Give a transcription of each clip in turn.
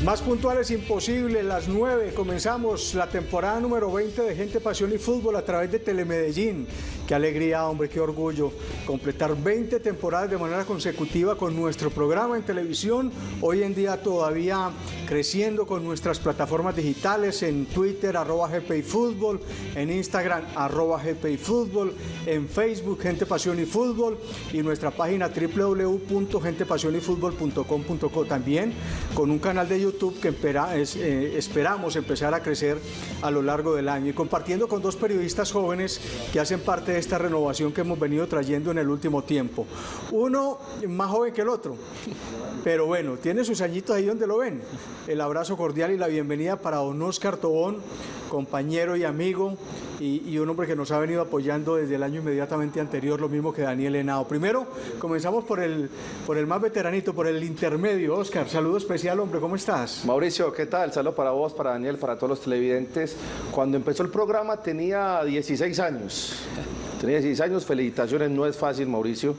Más puntuales imposible, las 9, comenzamos la temporada número 20 de Gente, Pasión y Fútbol a través de Telemedellín. Qué alegría, hombre, qué orgullo, completar 20 temporadas de manera consecutiva con nuestro programa en televisión, hoy en día todavía creciendo con nuestras plataformas digitales, en Twitter, @GPIFútbol, en Instagram, @GPIFútbol, en Facebook, Gente, Pasión y Fútbol, y nuestra página www.gentepasionifutbol.com.co, también con un canal de YouTube que esperamos empezar a crecer a lo largo del año, y compartiendo con dos periodistas jóvenes que hacen parte de esta renovación que hemos venido trayendo en el último tiempo. Uno más joven que el otro, pero bueno, tiene sus añitos ahí donde lo ven. El abrazo cordial y la bienvenida para don Óscar Tobón, compañero y amigo, y un hombre que nos ha venido apoyando desde el año inmediatamente anterior, lo mismo que Daniel Henao. Primero, comenzamos por el más veteranito, por el intermedio. Óscar, saludo especial, hombre, ¿cómo estás? Mauricio, ¿qué tal? Saludo para vos, para Daniel, para todos los televidentes. Cuando empezó el programa tenía 16 años. Tenía 16 años, felicitaciones, no es fácil, Mauricio,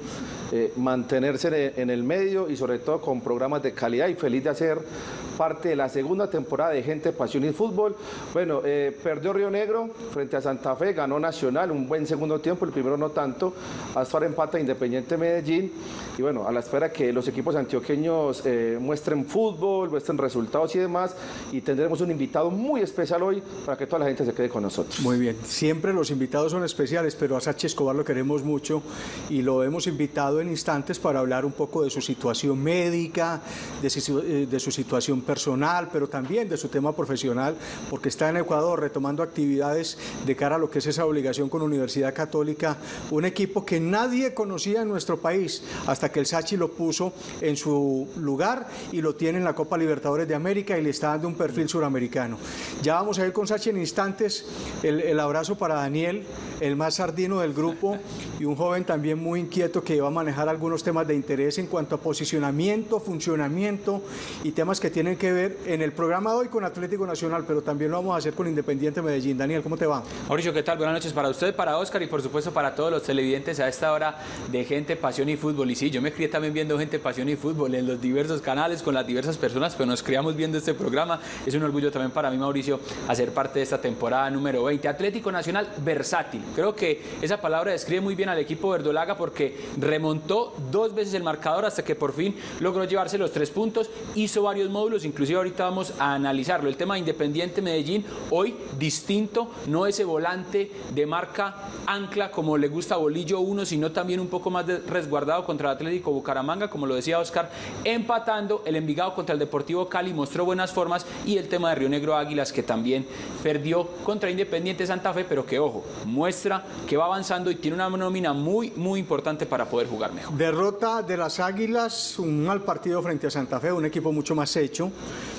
mantenerse en el medio y sobre todo con programas de calidad, y feliz de hacer parte de la segunda temporada de Gente, Pasión y Fútbol. Bueno, perdió Río Negro frente a Santa Fe, ganó Nacional, un buen segundo tiempo, el primero no tanto, hasta ahora empata Independiente Medellín, y bueno, a la espera que los equipos antioqueños muestren fútbol, muestren resultados y demás, y tendremos un invitado muy especial hoy para que toda la gente se quede con nosotros. Muy bien, siempre los invitados son especiales, pero a Sachi Escobar lo queremos mucho y lo hemos invitado en instantes para hablar un poco de su situación médica, de su situación personal, pero también de su tema profesional, porque está en Ecuador retomando actividades de cara a lo que es esa obligación con Universidad Católica, un equipo que nadie conocía en nuestro país hasta que el Sachi lo puso en su lugar y lo tiene en la Copa Libertadores de América y le está dando un perfil suramericano. Ya vamos a ir con Sachi en instantes. El abrazo para Daniel, el más sardino del grupo y un joven también muy inquieto que va a manejar algunos temas de interés en cuanto a posicionamiento, funcionamiento y temas que tienen que ver en el programa de hoy con Atlético Nacional, pero también lo vamos a hacer con Independiente Medellín. Daniel, ¿cómo te va? Mauricio, ¿qué tal? Buenas noches para usted, para Óscar y por supuesto para todos los televidentes a esta hora de Gente, Pasión y Fútbol. Y sí, yo me crié también viendo Gente, Pasión y Fútbol en los diversos canales con las diversas personas, pero nos criamos viendo este programa. Es un orgullo también para mí, Mauricio, hacer parte de esta temporada número 20. Atlético Nacional versátil. Creo que esa palabra describe muy bien al equipo verdolaga porque remontó 2 veces el marcador hasta que por fin logró llevarse los 3 puntos, hizo varios módulos, inclusive ahorita vamos a analizarlo. El tema de Independiente Medellín, hoy distinto, no ese volante de marca ancla como le gusta a Bolillo 1, sino también un poco más resguardado contra el Atlético Bucaramanga, como lo decía Óscar, empatando. El Envigado contra el Deportivo Cali mostró buenas formas, y el tema de Río Negro Águilas, que también perdió contra Independiente Santa Fe, pero que, ojo, muestra que va avanzando y tiene una nómina muy, muy importante para poder jugar mejor. Derrota de las Águilas, un mal partido frente a Santa Fe, un equipo mucho más hecho.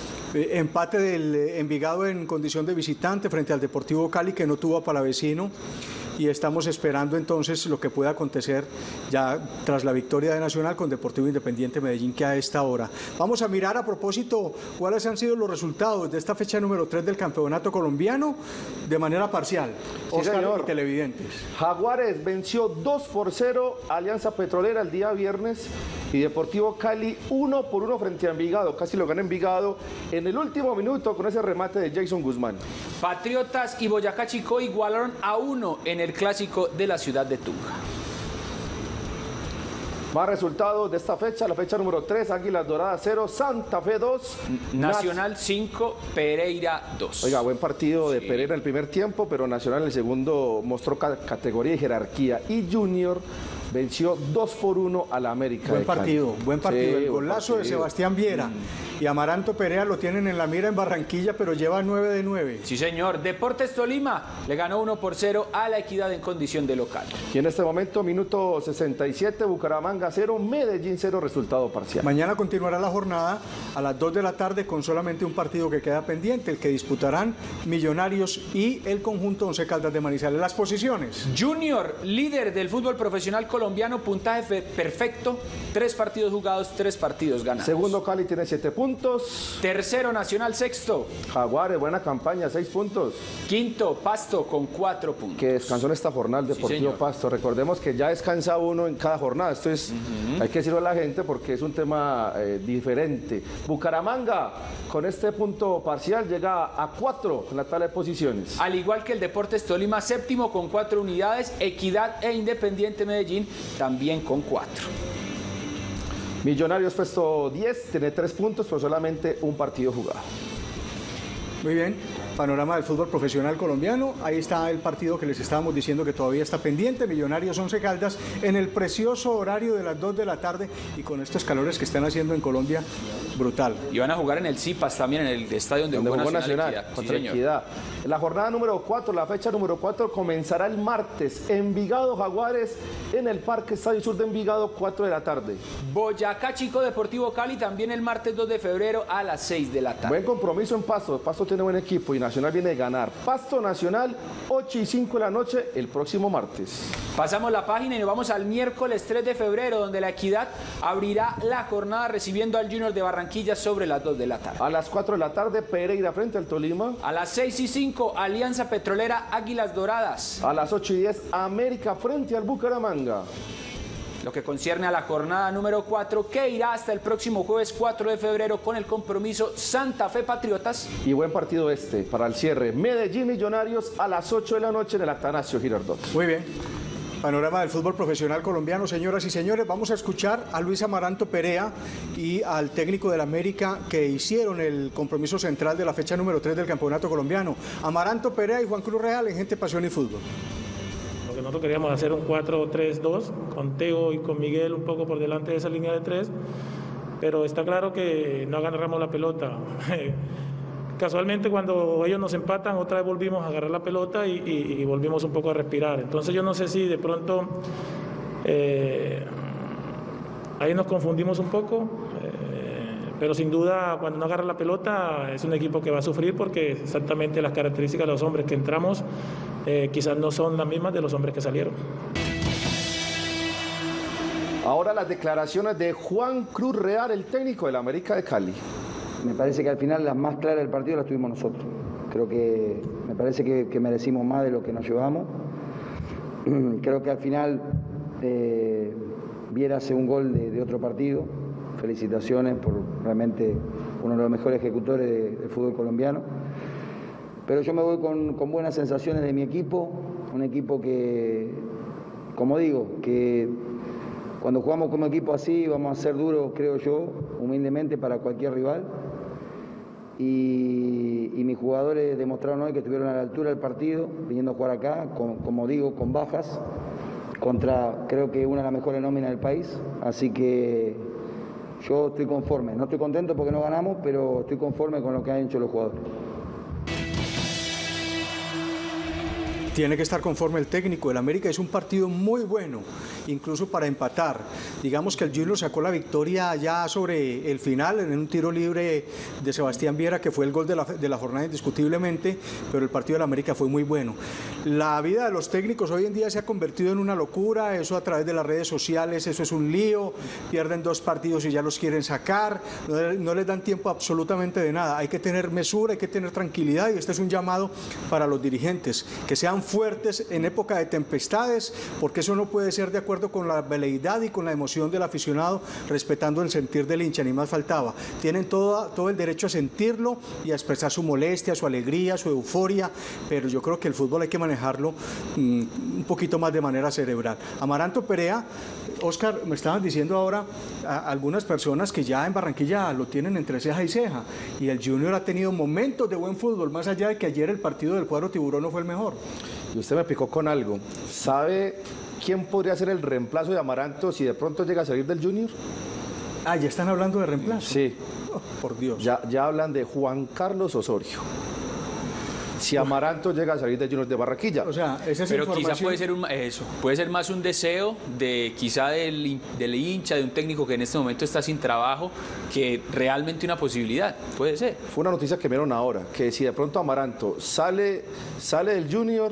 Empate del Envigado en condición de visitante frente al Deportivo Cali, que no tuvo a Palavecino, y estamos esperando entonces lo que pueda acontecer ya tras la victoria de Nacional con Deportivo Independiente Medellín, que a esta hora. Vamos a mirar a propósito cuáles han sido los resultados de esta fecha número 3 del campeonato colombiano de manera parcial. Sí, Óscar señor. y televidentes. Jaguares venció 2-0 a Alianza Petrolera el día viernes, y Deportivo Cali 1-1 frente a Envigado. Casi lo gana Envigado en el último minuto con ese remate de Jason Guzmán. Patriotas y Boyacá Chicó igualaron a 1 en el clásico de la ciudad de Tunja. Más resultados de esta fecha, la fecha número 3, Águilas Doradas 0, Santa Fe 2. Nacional 5, Pereira 2. Oiga, buen partido de Pereira en el primer tiempo, pero Nacional en el segundo mostró categoría y jerarquía. Y Junior venció 2-1 a la América. Buen partido, sí, el golazo de Sebastián Viera. Y Amaranto Perea lo tienen en la mira en Barranquilla, pero lleva 9 de 9. Sí, señor. Deportes Tolima le ganó 1-0 a la Equidad en condición de local. Y en este momento, minuto 67, Bucaramanga 0, Medellín 0, resultado parcial. Mañana continuará la jornada a las 2 de la tarde con solamente un partido que queda pendiente, el que disputarán Millonarios y el conjunto Once Caldas de Manizales. Las posiciones. Junior, líder del fútbol profesional colombiano, puntaje perfecto, 3 partidos jugados, 3 partidos ganados. Segundo, Cali tiene 7 puntos. puntos. Tercero, Nacional sexto. Jaguares, buena campaña, 6 puntos. Quinto, Pasto con 4 puntos. Que descansó en esta jornada el Deportivo Pasto. Recordemos que ya descansa uno en cada jornada. Esto es, hay que decirlo a la gente porque es un tema diferente. Bucaramanga, con este punto parcial, llega a 4 en la tabla de posiciones. Al igual que el Deportes Tolima, séptimo con 4 unidades. Equidad e Independiente Medellín también con 4. Millonarios puesto 10, tiene 3 puntos, pero solamente un partido jugado. Muy bien, panorama del fútbol profesional colombiano. Ahí está el partido que les estábamos diciendo que todavía está pendiente. Millonarios 11 Caldas en el precioso horario de las 2 de la tarde y con estos calores que están haciendo en Colombia, brutal. Y van a jugar en el CIPAS también, en el estadio donde jugó Nacional Equidad. Contra Equidad. La jornada número 4, la fecha número 4 comenzará el martes. Envigado Jaguares en el Parque Estadio Sur de Envigado, 4 de la tarde. Boyacá Chico Deportivo Cali también el martes 2 de febrero a las 6 de la tarde. Buen compromiso en Pasto. Pasto tiene buen equipo y Nacional viene de ganar. Pasto Nacional, 8 y 5 de la noche el próximo martes. Pasamos la página y nos vamos al miércoles 3 de febrero, donde la Equidad abrirá la jornada recibiendo al Junior de Barranquilla sobre las 2 de la tarde. A las 4 de la tarde, Pereira frente al Tolima. A las 6 y 5, Alianza Petrolera Águilas Doradas. A las 8 y 10, América frente al Bucaramanga. Lo que concierne a la jornada número 4, que irá hasta el próximo jueves 4 de febrero con el compromiso Santa Fe Patriotas. Y buen partido este para el cierre. Medellín Millonarios a las 8 de la noche en el Atanasio Girardot. Muy bien. Panorama del fútbol profesional colombiano, señoras y señores. Vamos a escuchar a Luis Amaranto Perea y al técnico del América que hicieron el compromiso central de la fecha número 3 del campeonato colombiano. Amaranto Perea y Juan Cruz Real en Gente, Pasión y Fútbol. Lo que nosotros queríamos hacer un 4-3-2, con Teo y con Miguel un poco por delante de esa línea de 3, pero está claro que no agarramos la pelota. Casualmente cuando ellos nos empatan, otra vez volvimos a agarrar la pelota y volvimos un poco a respirar. Entonces yo no sé si de pronto ahí nos confundimos un poco, pero sin duda cuando no agarra la pelota es un equipo que va a sufrir porque exactamente las características de los hombres que entramos quizás no son las mismas de los hombres que salieron. Ahora las declaraciones de Juan Cruz Real, el técnico del América de Cali. Me parece que al final las más claras del partido las tuvimos nosotros. Me parece que merecimos más de lo que nos llevamos. Creo que al final Viera hace un gol de otro partido. Felicitaciones por realmente uno de los mejores ejecutores del fútbol colombiano. Pero yo me voy con buenas sensaciones de mi equipo, un equipo que, como digo, que cuando jugamos como equipo así vamos a ser duros, creo yo, humildemente para cualquier rival. Y mis jugadores demostraron hoy que estuvieron a la altura del partido, viniendo a jugar acá, como digo, con bajas, contra creo que una de las mejores nóminas del país. Así que yo estoy conforme, no estoy contento porque no ganamos, pero estoy conforme con lo que han hecho los jugadores. Tiene que estar conforme el técnico. El América hizo un partido muy bueno, incluso para empatar. Digamos que el Junior sacó la victoria ya sobre el final en un tiro libre de Sebastián Viera, que fue el gol de la jornada indiscutiblemente, pero el partido del América fue muy bueno. La vida de los técnicos hoy en día se ha convertido en una locura, eso a través de las redes sociales, eso es un lío, pierden 2 partidos y ya los quieren sacar, no les dan tiempo absolutamente de nada. Hay que tener mesura, hay que tener tranquilidad y este es un llamado para los dirigentes, que sean fuertes en época de tempestades, porque eso no puede ser de acuerdo con la veleidad y con la emoción del aficionado, respetando el sentir del hincha, ni más faltaba. Tienen todo el derecho a sentirlo y a expresar su molestia, su alegría, su euforia, pero yo creo que el fútbol hay que manejarlo un poquito más de manera cerebral. Amaranto Perea, Oscar, me estaban diciendo ahora algunas personas que ya en Barranquilla lo tienen entre ceja y ceja, y el Junior ha tenido momentos de buen fútbol, más allá de que ayer el partido del cuadro tiburón no fue el mejor. Y usted me picó con algo. ¿Sabe quién podría ser el reemplazo de Amaranto si de pronto llega a salir del Junior? Ah, ¿ya están hablando de reemplazo? Sí. Oh, por Dios. Ya hablan de Juan Carlos Osorio. Si Amaranto llega a salir de Junior de Barranquilla. O sea, esa es pero información. quizá puede ser más un deseo de quizá del hincha, de un técnico que en este momento está sin trabajo, que realmente una posibilidad, puede ser. Fue una noticia que vieron ahora, que si de pronto Amaranto sale del Junior,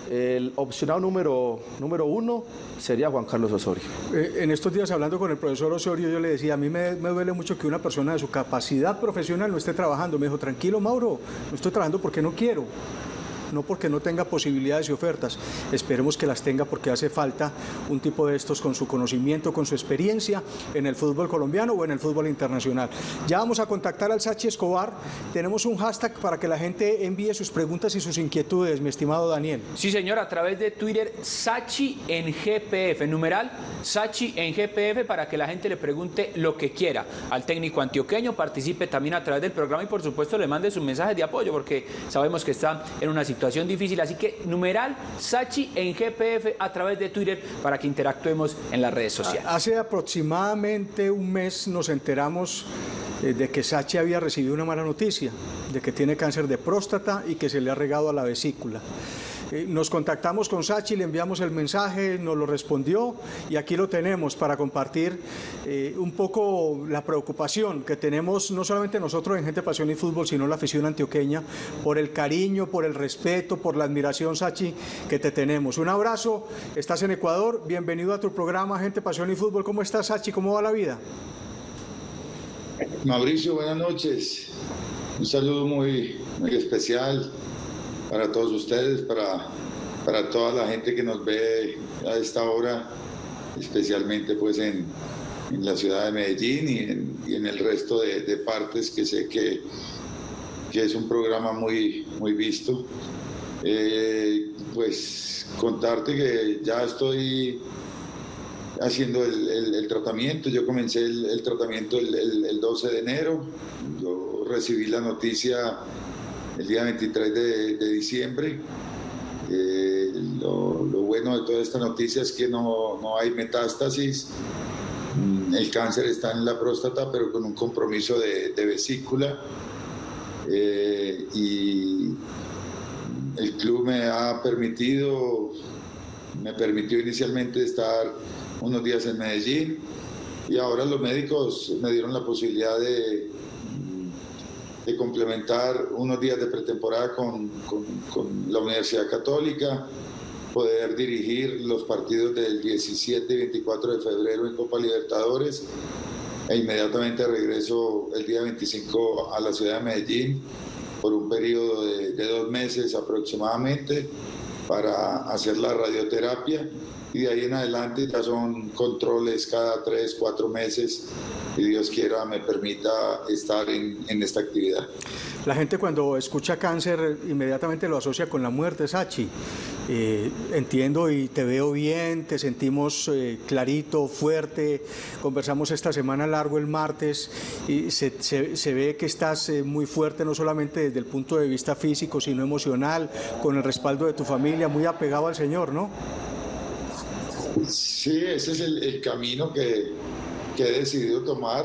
el opcionado número 1 sería Juan Carlos Osorio. En estos días, hablando con el profesor Osorio, yo le decía, a mí me duele mucho que una persona de su capacidad profesional no esté trabajando. Me dijo, tranquilo, Mauro, no estoy trabajando porque no quiero, no porque no tenga posibilidades y ofertas. Esperemos que las tenga, porque hace falta un tipo de estos con su conocimiento, con su experiencia en el fútbol colombiano o en el fútbol internacional. Ya vamos a contactar al Sachi Escobar. Tenemos un hashtag para que la gente envíe sus preguntas y sus inquietudes, mi estimado Daniel. Sí, señor, a través de Twitter, Sachi en GPF, numeral Sachi en GPF, para que la gente le pregunte lo que quiera al técnico antioqueño, participe también a través del programa y por supuesto le mande sus mensajes de apoyo, porque sabemos que está en una situación difícil, así que numeral Sachi en GPF a través de Twitter para que interactuemos en las redes sociales. Hace aproximadamente un mes nos enteramos de que Sachi había recibido una mala noticia, de que tiene cáncer de próstata y que se le ha regado a la vesícula. Nos contactamos con Sachi, le enviamos el mensaje, nos lo respondió y aquí lo tenemos para compartir un poco la preocupación que tenemos no solamente nosotros en Gente, Pasión y Fútbol, sino la afición antioqueña, por el cariño, por el respeto, por la admiración, Sachi, que te tenemos. Un abrazo, estás en Ecuador, bienvenido a tu programa Gente, Pasión y Fútbol. ¿Cómo estás, Sachi? ¿Cómo va la vida? Mauricio, buenas noches. Un saludo muy especial para todos ustedes, para toda la gente que nos ve a esta hora, especialmente pues en la ciudad de Medellín y en el resto de partes, que sé que es un programa muy visto. Pues contarte que ya estoy haciendo el tratamiento. Yo comencé el tratamiento el 12 de enero. Yo recibí la noticia el día 23 de diciembre. Lo bueno de toda esta noticia es que no hay metástasis. El cáncer está en la próstata, pero con un compromiso de vesícula. Y el club me permitió inicialmente estar unos días en Medellín, y ahora los médicos me dieron la posibilidad de complementar unos días de pretemporada con la Universidad Católica, poder dirigir los partidos del 17 y 24 de febrero en Copa Libertadores, e inmediatamente regreso el día 25 a la ciudad de Medellín por un periodo de 2 meses aproximadamente para hacer la radioterapia, y de ahí en adelante ya son controles cada 3-4 meses, y Dios quiera me permita estar en esta actividad. La gente cuando escucha cáncer inmediatamente lo asocia con la muerte, Sachi. Entiendo y te veo bien, te sentimos clarito, fuerte. Conversamos esta semana largo el martes y se ve que estás muy fuerte, no solamente desde el punto de vista físico, sino emocional, con el respaldo de tu familia, muy apegado al Señor, ¿no? Sí, ese es el camino que he decidido tomar.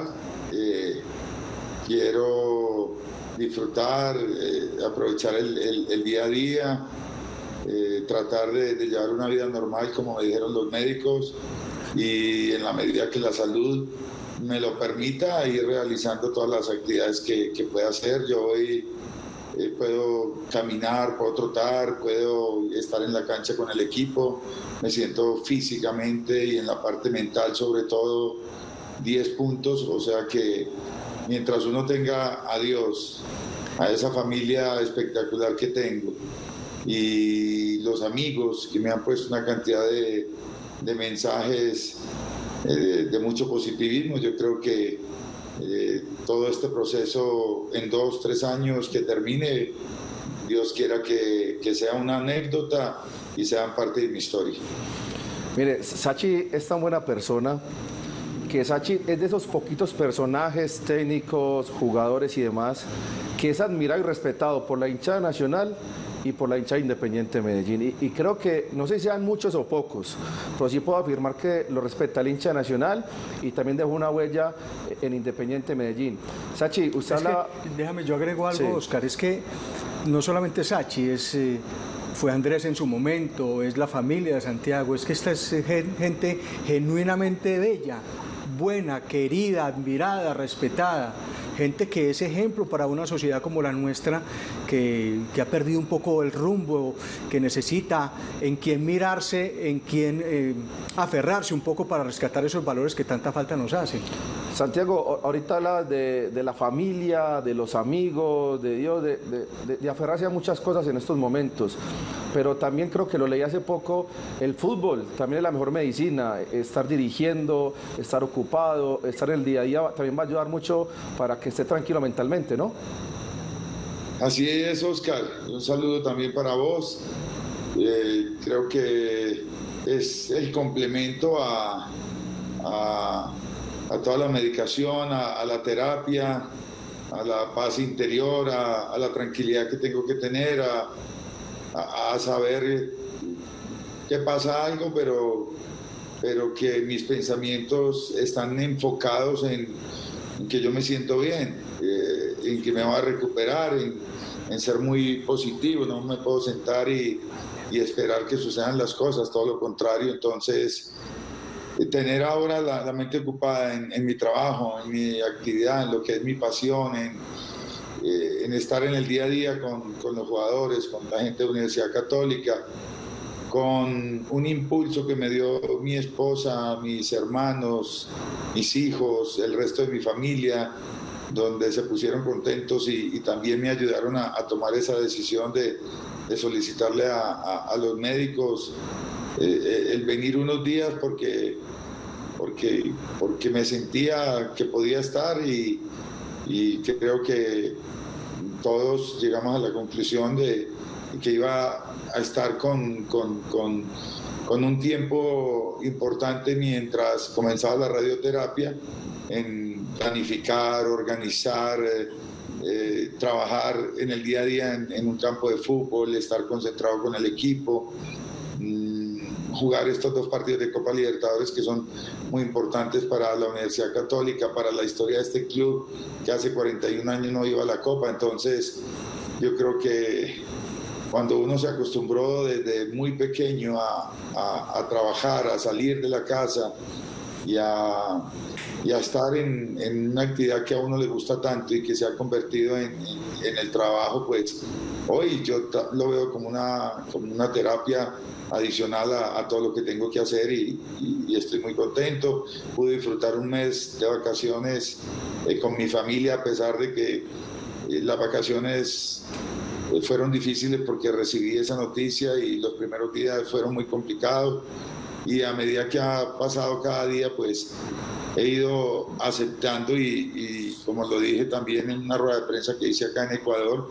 Quiero disfrutar, aprovechar el día a día, tratar de llevar una vida normal, como me dijeron los médicos, y en la medida que la salud me lo permita, ir realizando todas las actividades que pueda hacer. Yo hoy puedo caminar, puedo trotar, puedo estar en la cancha con el equipo. Me siento físicamente y en la parte mental sobre todo 10 puntos, o sea que mientras uno tenga a Dios, a esa familia espectacular que tengo, y los amigos que me han puesto una cantidad de mensajes de mucho positivismo, yo creo que todo este proceso en 2-3 años que termine, Dios quiera que sea una anécdota y sean parte de mi historia. Mire, Sachi es tan buena persona que Sachi es de esos poquitos personajes técnicos, jugadores y demás, que es admirado y respetado por la hinchada nacional y por la hinchada Independiente de Medellín. Y creo que, no sé si sean muchos o pocos, pero sí puedo afirmar que lo respeta el hincha nacional y también dejó una huella en Independiente de Medellín. Sachi, usted habla... Déjame, yo agrego algo, Sí. Oscar, es que no solamente Sachi, fue Andrés en su momento, es la familia de Santiago, es que esta es gente genuinamente bella, buena, querida, admirada, respetada, gente que es ejemplo para una sociedad como la nuestra, que ha perdido un poco el rumbo, que necesita en quién mirarse, en quién aferrarse un poco para rescatar esos valores que tanta falta nos hacen. Santiago, ahorita hablas de la familia, de los amigos, de Dios, de aferrarse a muchas cosas en estos momentos, pero también creo que lo leí hace poco, el fútbol también es la mejor medicina, estar dirigiendo, estar ocupado, estar en el día a día también va a ayudar mucho para que esté tranquilo mentalmente, ¿no? Así es, Oscar, un saludo también para vos. Creo que es el complemento a toda la medicación, a la terapia, a la paz interior, a la tranquilidad que tengo que tener, a saber que pasa algo, pero que mis pensamientos están enfocados en que yo me siento bien, en que me voy a recuperar, en ser muy positivo. No me puedo sentar y esperar que sucedan las cosas, todo lo contrario. Entonces, tener ahora la mente ocupada en mi trabajo, en mi actividad, en lo que es mi pasión, en estar en el día a día con los jugadores, con la gente de la Universidad Católica, con un impulso que me dio mi esposa, mis hermanos, mis hijos, el resto de mi familia, donde se pusieron contentos y también me ayudaron a tomar esa decisión de solicitarle a los médicos el venir unos días porque me sentía que podía estar y creo que todos llegamos a la conclusión de que iba a estar con un tiempo importante mientras comenzaba la radioterapia, en planificar, organizar, trabajar en el día a día en un campo de fútbol, estar concentrado con el equipo, jugar estos 2 partidos de Copa Libertadores que son muy importantes para la Universidad Católica, para la historia de este club que hace 41 años no iba a la Copa. Entonces yo creo que cuando uno se acostumbró desde muy pequeño a trabajar, a salir de la casa y a estar en una actividad que a uno le gusta tanto y que se ha convertido en el trabajo, pues hoy yo lo veo como una terapia adicional a todo lo que tengo que hacer y estoy muy contento. Pude disfrutar un mes de vacaciones con mi familia, a pesar de que las vacaciones fueron difíciles porque recibí esa noticia y los primeros días fueron muy complicados, y a medida que ha pasado cada día, pues he ido aceptando y como lo dije también en una rueda de prensa que hice acá en Ecuador,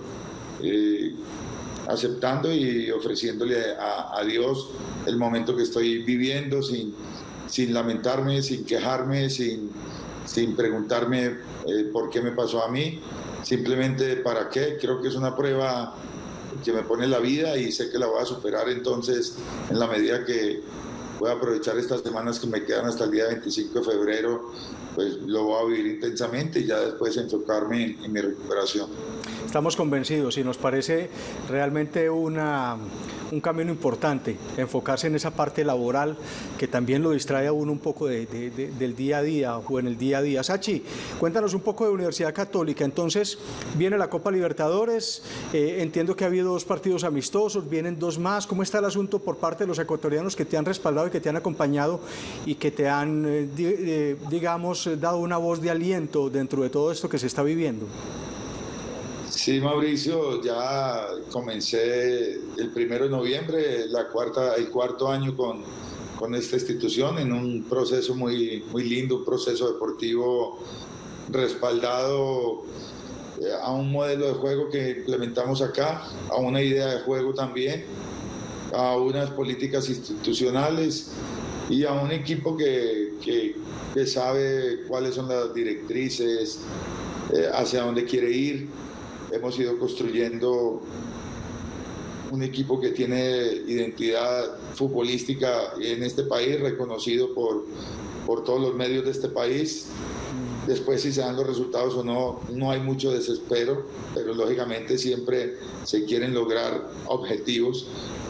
aceptando y ofreciéndole a Dios el momento que estoy viviendo, sin lamentarme, sin quejarme, sin preguntarme por qué me pasó a mí, simplemente para qué. Creo que es una prueba que me pone la vida y sé que la voy a superar. Entonces, en la medida que voy a aprovechar estas semanas que me quedan hasta el día 25 de febrero, pues lo voy a vivir intensamente y ya después enfocarme en mi recuperación. Estamos convencidos y nos parece realmente un camino importante, enfocarse en esa parte laboral que también lo distrae a uno un poco del día a día o en el día a día. Sachi, cuéntanos un poco de Universidad Católica. Entonces, viene la Copa Libertadores, entiendo que ha habido 2 partidos amistosos, vienen 2 más. ¿Cómo está el asunto por parte de los ecuatorianos que te han respaldado y que te han acompañado y que te han, digamos, dado una voz de aliento dentro de todo esto que se está viviendo? Sí, Mauricio, ya comencé el 1 de noviembre, el cuarto año con esta institución, en un proceso muy lindo, un proceso deportivo respaldado a un modelo de juego que implementamos acá, a una idea de juego también, a unas políticas institucionales y a un equipo que sabe cuáles son las directrices, hacia dónde quiere ir. Hemos ido construyendo un equipo que tiene identidad futbolística en este país, reconocido por todos los medios de este país. Después, si se dan los resultados o no, no hay mucho desespero, pero lógicamente siempre se quieren lograr objetivos.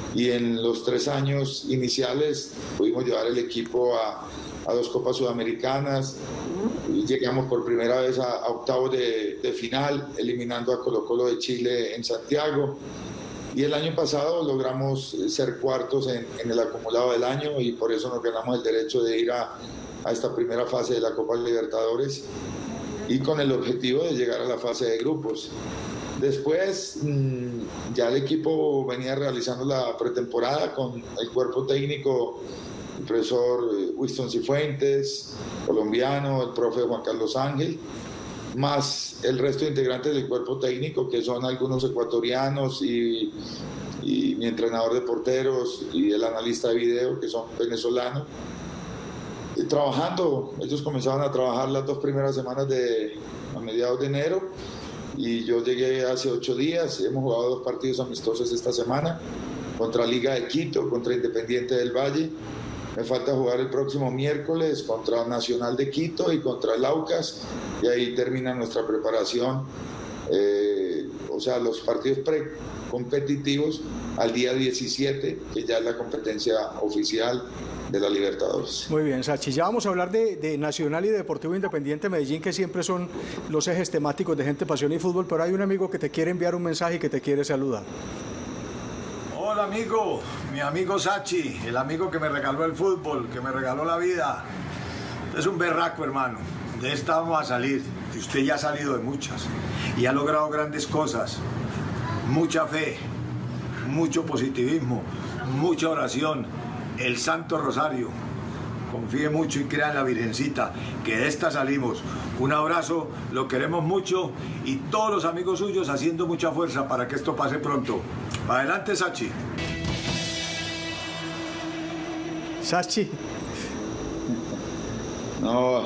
y en los 3 años iniciales pudimos llevar el equipo a 2 Copas Sudamericanas, y llegamos por primera vez a octavos de final, eliminando a Colo-Colo de Chile en Santiago, y el año pasado logramos ser cuartos en el acumulado del año, y por eso nos ganamos el derecho de ir a esta primera fase de la Copa Libertadores, y con el objetivo de llegar a la fase de grupos. Después ya el equipo venía realizando la pretemporada con el cuerpo técnico, el profesor Winston Cifuentes, colombiano, el profe Juan Carlos Ángel, más el resto de integrantes del cuerpo técnico, que son algunos ecuatorianos y mi entrenador de porteros y el analista de video, que son venezolanos. Trabajando, ellos comenzaban a trabajar las 2 primeras semanas a mediados de enero, y yo llegué hace 8 días. Hemos jugado 2 partidos amistosos esta semana, contra Liga de Quito, contra Independiente del Valle. Me falta jugar el próximo miércoles contra Nacional de Quito y contra el Aucas, y ahí termina nuestra preparación, o sea, los partidos precompetitivos al día 17, que ya es la competencia oficial de la Libertadores. Muy bien, Sachi, ya vamos a hablar de Nacional y Deportivo Independiente Medellín, que siempre son los ejes temáticos de Gente, Pasión y Fútbol, pero hay un amigo que te quiere enviar un mensaje y que te quiere saludar. Hola amigo, mi amigo Sachi, el amigo que me regaló el fútbol, que me regaló la vida. Es un berraco, hermano. De esta vamos a salir. Y usted ya ha salido de muchas y ha logrado grandes cosas. Mucha fe, mucho positivismo, mucha oración, el Santo Rosario. Confíe mucho y crea en la Virgencita, que de esta salimos. Un abrazo, lo queremos mucho, y todos los amigos suyos haciendo mucha fuerza para que esto pase pronto. Adelante, Sachi. Sachi. No,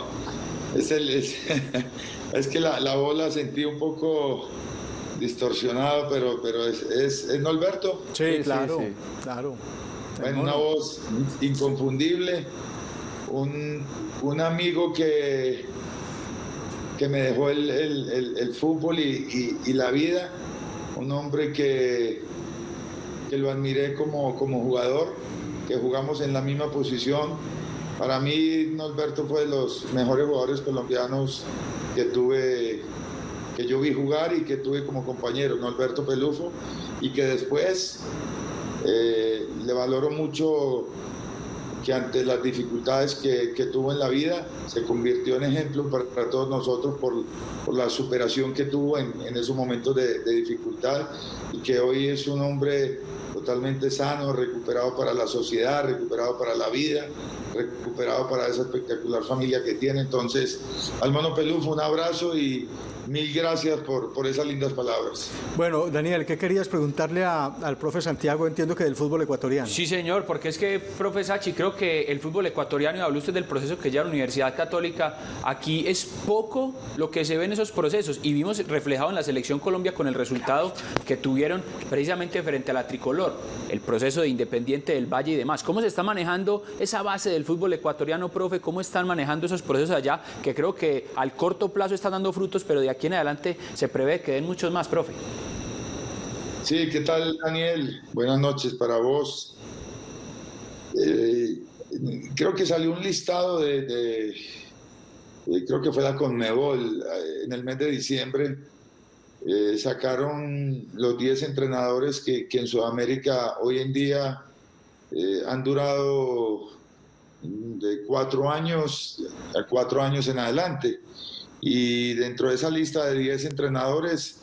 es que la voz la sentí un poco distorsionada, pero es Norberto. Sí, claro, claro. Bueno, una voz inconfundible, un amigo que me dejó el fútbol y la vida, un hombre que lo admiré como jugador, que jugamos en la misma posición. Para mí, Norberto fue de los mejores jugadores colombianos que yo vi jugar y que tuve como compañero, Norberto Pelufo, y que después le valoro mucho que ante las dificultades que tuvo en la vida se convirtió en ejemplo para todos nosotros por la superación que tuvo en esos momentos de dificultad, y que hoy es un hombre totalmente sano, recuperado para la sociedad, recuperado para la vida, recuperado para esa espectacular familia que tiene. Entonces, al Mono Pelufo, un abrazo y mil gracias por esas lindas palabras. Bueno, Daniel, ¿qué querías preguntarle al profe Santiago? Entiendo que del fútbol ecuatoriano. Sí, señor, porque es que, profe Sachi, creo que el fútbol ecuatoriano, y habló usted del proceso que lleva la Universidad Católica, aquí es poco lo que se ve en esos procesos, y vimos reflejado en la Selección Colombia con el resultado que tuvieron precisamente frente a la tricolor, el proceso de Independiente del Valle y demás. ¿Cómo se está manejando esa base del fútbol ecuatoriano, profe? ¿Cómo están manejando esos procesos allá, que creo que al corto plazo están dando frutos, pero de aquí en adelante se prevé que den muchos más, profe? Sí, ¿qué tal, Daniel? Buenas noches para vos. Creo que salió un listado creo que fue la Conmebol, en el mes de diciembre. Sacaron los 10 entrenadores que en Sudamérica hoy en día han durado de 4 años a 4 años en adelante. Y dentro de esa lista de 10 entrenadores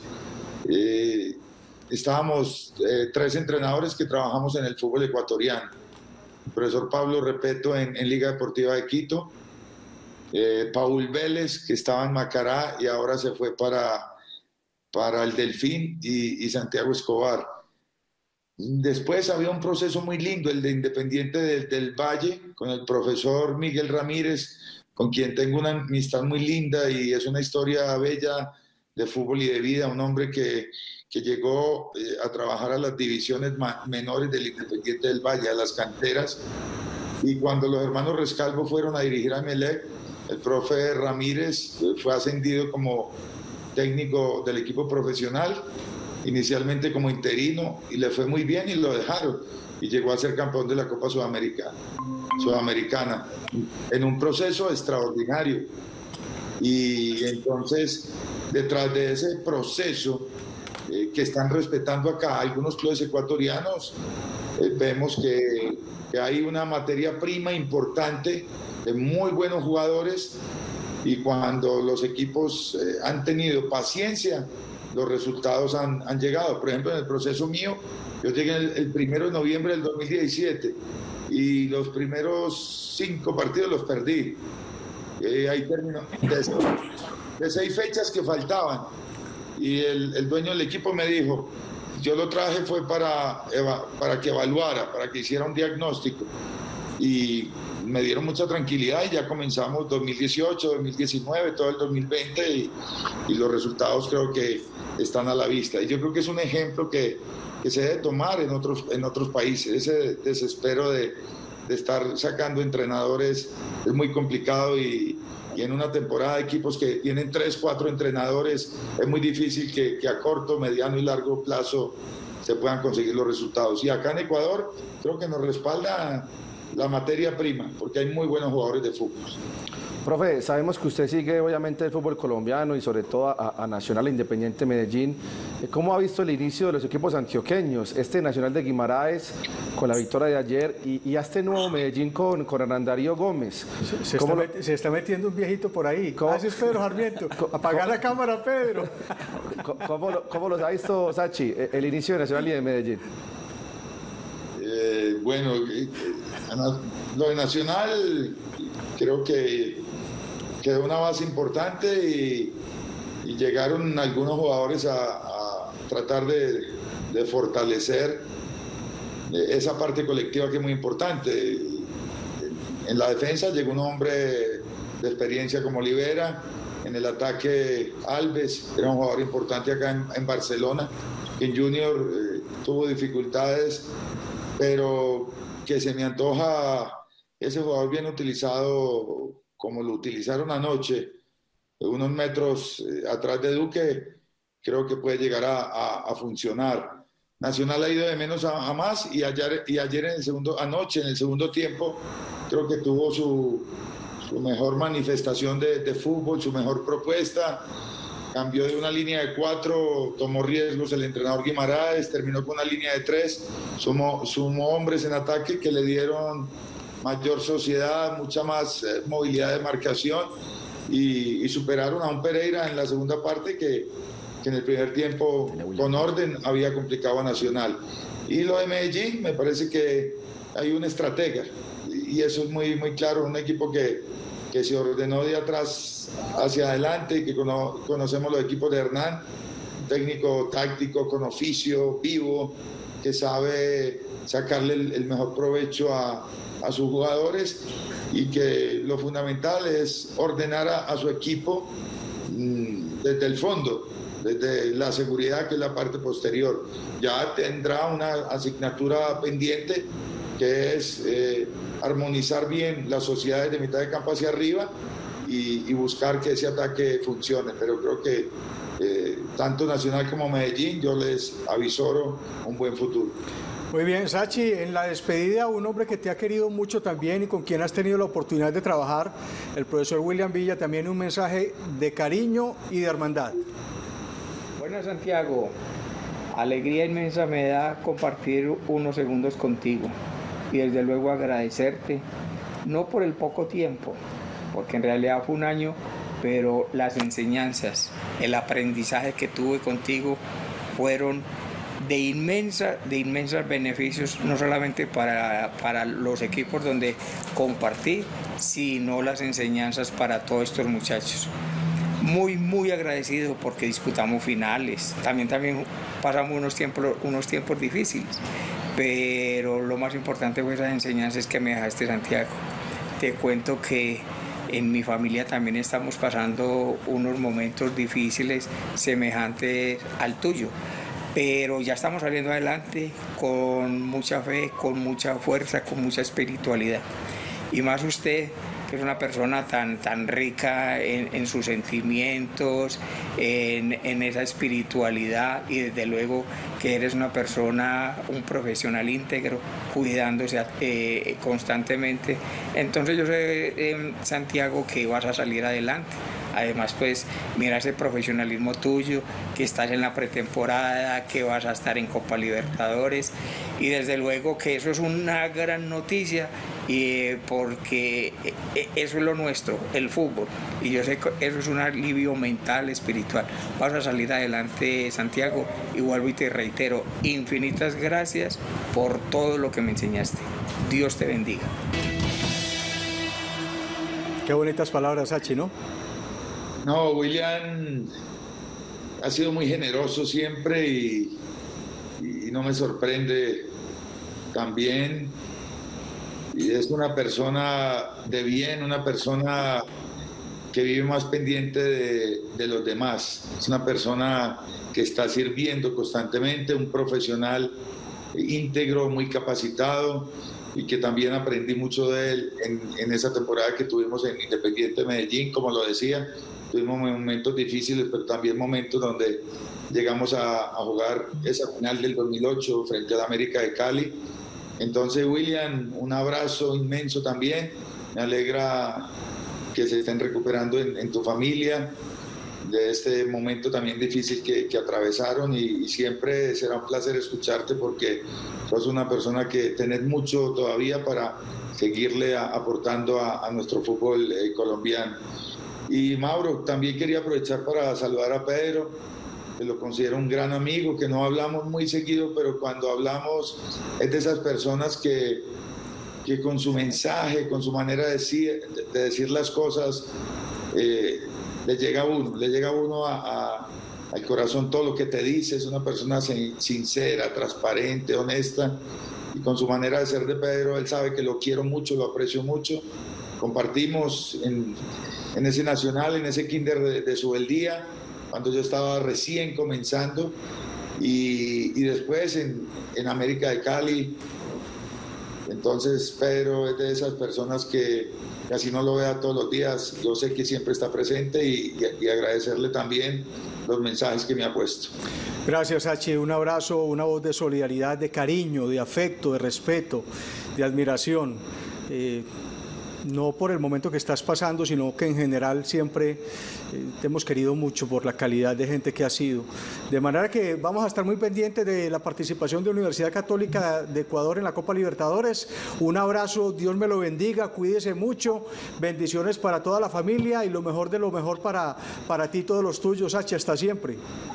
estábamos 3 entrenadores que trabajamos en el fútbol ecuatoriano. El profesor Pablo Repeto en Liga Deportiva de Quito, Paul Vélez, que estaba en Macará y ahora se fue para el Delfín, y Santiago Escobar. Después había un proceso muy lindo, el de Independiente del Valle, con el profesor Miguel Ramírez, con quien tengo una amistad muy linda, y es una historia bella de fútbol y de vida, un hombre que llegó a trabajar a las divisiones menores del Independiente del Valle, a las canteras, y cuando los hermanos Rescalvo fueron a dirigir a Emelec, el profe Ramírez fue ascendido como técnico del equipo profesional, inicialmente como interino, y le fue muy bien y lo dejaron. y llegó a ser campeón de la Copa Sudamericana en un proceso extraordinario. Y entonces, detrás de ese proceso que están respetando acá algunos clubes ecuatorianos, vemos que hay una materia prima importante de muy buenos jugadores, y cuando los equipos han tenido paciencia, los resultados han llegado. Por ejemplo, en el proceso mío, yo llegué el 1 de noviembre del 2017 y los primeros 5 partidos los perdí. Ahí terminó. De 6 fechas que faltaban, y el dueño del equipo me dijo, yo lo traje fue para que evaluara, para que hiciera un diagnóstico, y me dieron mucha tranquilidad, y ya comenzamos 2018, 2019, todo el 2020, y los resultados creo que están a la vista. Y yo creo que es un ejemplo que se debe tomar en otros países. Ese desespero de estar sacando entrenadores es muy complicado, y en una temporada de equipos que tienen 3, 4 entrenadores es muy difícil que a corto, mediano y largo plazo se puedan conseguir los resultados. Y acá en Ecuador creo que nos respalda la materia prima, porque hay muy buenos jugadores de fútbol. Profe, sabemos que usted sigue obviamente el fútbol colombiano y sobre todo a Nacional Independiente Medellín. ¿Cómo ha visto el inicio de los equipos antioqueños? Este Nacional de Guimaraes con la victoria de ayer y a este nuevo Medellín con Hernán Darío Gómez. Se está metiendo un viejito por ahí. Gracias, Pedro Sarmiento. Apagar la cámara, Pedro. ¿Cómo los ha visto, Sachi, el inicio de Nacional y de Medellín? Bueno, lo de Nacional creo que quedó una base importante, y llegaron algunos jugadores a tratar de fortalecer esa parte colectiva que es muy importante. En la defensa llegó un hombre de experiencia como Olivera, en el ataque Alves, era un jugador importante acá en Barcelona, que en Junior tuvo dificultades, pero que se me antoja ese jugador bien utilizado como lo utilizaron anoche, unos metros atrás de Duque, creo que puede llegar a funcionar. Nacional ha ido de menos a más, y ayer anoche en el segundo tiempo, creo que tuvo su mejor manifestación de fútbol, su mejor propuesta. Cambió de una línea de 4, tomó riesgos el entrenador Guimaraes, terminó con una línea de 3, sumó hombres en ataque que le dieron mayor sociedad, mucha más movilidad de marcación, y superaron a un Pereira en la segunda parte que en el primer tiempo con orden había complicado a Nacional. Y lo de Medellín, me parece que hay un estratega, y eso es muy, muy claro, un equipo que se ordenó de atrás hacia adelante, y que conocemos los equipos de Hernán, un técnico táctico con oficio, vivo, que sabe sacarle el mejor provecho a sus jugadores, y que lo fundamental es ordenar a su equipo desde el fondo, desde la seguridad, que es la parte posterior. Ya tendrá una asignatura pendiente, que es armonizar bien las sociedades de mitad de campo hacia arriba y buscar que ese ataque funcione. Pero creo que tanto Nacional como Medellín, yo les avisoro un buen futuro. Muy bien, Sachi, en la despedida, un hombre que te ha querido mucho también y con quien has tenido la oportunidad de trabajar, el profesor William Villa, también un mensaje de cariño y de hermandad. Bueno, Santiago, alegría inmensa me da compartir unos segundos contigo, y desde luego agradecerte, no por el poco tiempo, porque en realidad fue un año, pero las enseñanzas, el aprendizaje que tuve contigo fueron de inmensos beneficios, no solamente para los equipos donde compartí, sino las enseñanzas para todos estos muchachos. Muy, muy agradecido porque disputamos finales, también pasamos unos tiempos difíciles, pero lo más importante fue esas enseñanzas que me dejaste, Santiago. Te cuento que en mi familia también estamos pasando unos momentos difíciles semejantes al tuyo, pero ya estamos saliendo adelante con mucha fe, con mucha fuerza, con mucha espiritualidad. Y más usted, que es una persona tan rica en sus sentimientos, en esa espiritualidad, y desde luego que eres una persona, un profesional íntegro, cuidándose constantemente. Entonces yo sé, Santiago, que vas a salir adelante. Además, pues, mira ese profesionalismo tuyo, que estás en la pretemporada, que vas a estar en Copa Libertadores, y desde luego que eso es una gran noticia, porque eso es lo nuestro, el fútbol, y yo sé que eso es un alivio mental, espiritual. Vas a salir adelante, Santiago, y vuelvo y te reitero, infinitas gracias por todo lo que me enseñaste. Dios te bendiga. Qué bonitas palabras, Sachi, ¿no? No, William ha sido muy generoso siempre y no me sorprende también. Y es una persona de bien, una persona que vive más pendiente de los demás. Es una persona que está sirviendo constantemente, un profesional íntegro, muy capacitado, y que también aprendí mucho de él en esa temporada que tuvimos en Independiente Medellín, como lo decía. Tuvimos momentos difíciles, pero también momentos donde llegamos a jugar esa final del 2008 frente al América de Cali. Entonces, William, un abrazo inmenso también. Me alegra que se estén recuperando en tu familia de este momento también difícil que atravesaron, y siempre será un placer escucharte, porque sos una persona que tenés mucho todavía para seguirle aportando a nuestro fútbol colombiano. Y Mauro, también quería aprovechar para saludar a Pedro, que lo considero un gran amigo, que no hablamos muy seguido, pero cuando hablamos es de esas personas que con su mensaje, con su manera de decir las cosas, le llega a uno al corazón todo lo que te dice. Es una persona sincera, transparente, honesta, y con su manera de ser de Pedro, él sabe que lo quiero mucho, lo aprecio mucho. Compartimos en ese Nacional, en ese kinder de Subeldía, cuando yo estaba recién comenzando, y después en América de Cali. Entonces Pedro es de esas personas que así no lo vea todos los días, yo sé que siempre está presente, y agradecerle también los mensajes que me ha puesto. Gracias, Sachi. Un abrazo, una voz de solidaridad, de cariño, de afecto, de respeto, de admiración. No por el momento que estás pasando, sino que en general siempre te hemos querido mucho por la calidad de gente que has sido. De manera que vamos a estar muy pendientes de la participación de Universidad Católica de Ecuador en la Copa Libertadores. Un abrazo, Dios me lo bendiga, cuídese mucho, bendiciones para toda la familia y lo mejor de lo mejor para ti y todos los tuyos, Sachi, hasta siempre.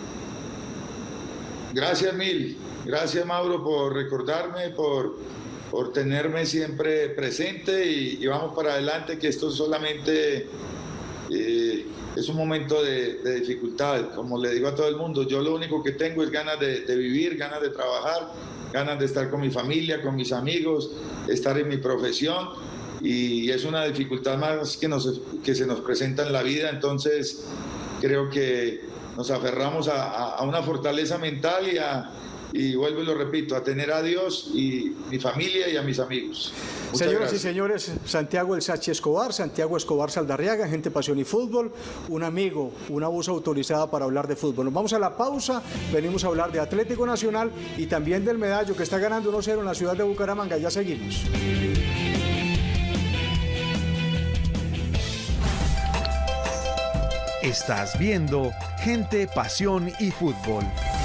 Gracias mil, gracias Mauro por recordarme, por tenerme siempre presente, y vamos para adelante, que esto solamente es un momento de dificultad. Como le digo a todo el mundo, yo lo único que tengo es ganas de vivir, ganas de trabajar, ganas de estar con mi familia, con mis amigos, estar en mi profesión, y es una dificultad más que se nos presenta en la vida. Entonces creo que nos aferramos a una fortaleza mental y vuelvo y lo repito, a tener a Dios y mi familia y a mis amigos. Señoras y señores, Santiago el Sachi Escobar, Santiago Escobar Saldarriaga, Gente Pasión y Fútbol, un amigo, una voz autorizada para hablar de fútbol. Nos vamos a la pausa, venimos a hablar de Atlético Nacional y también del Medallo, que está ganando 1-0 en la ciudad de Bucaramanga. Ya seguimos. Estás viendo Gente, Pasión y Fútbol.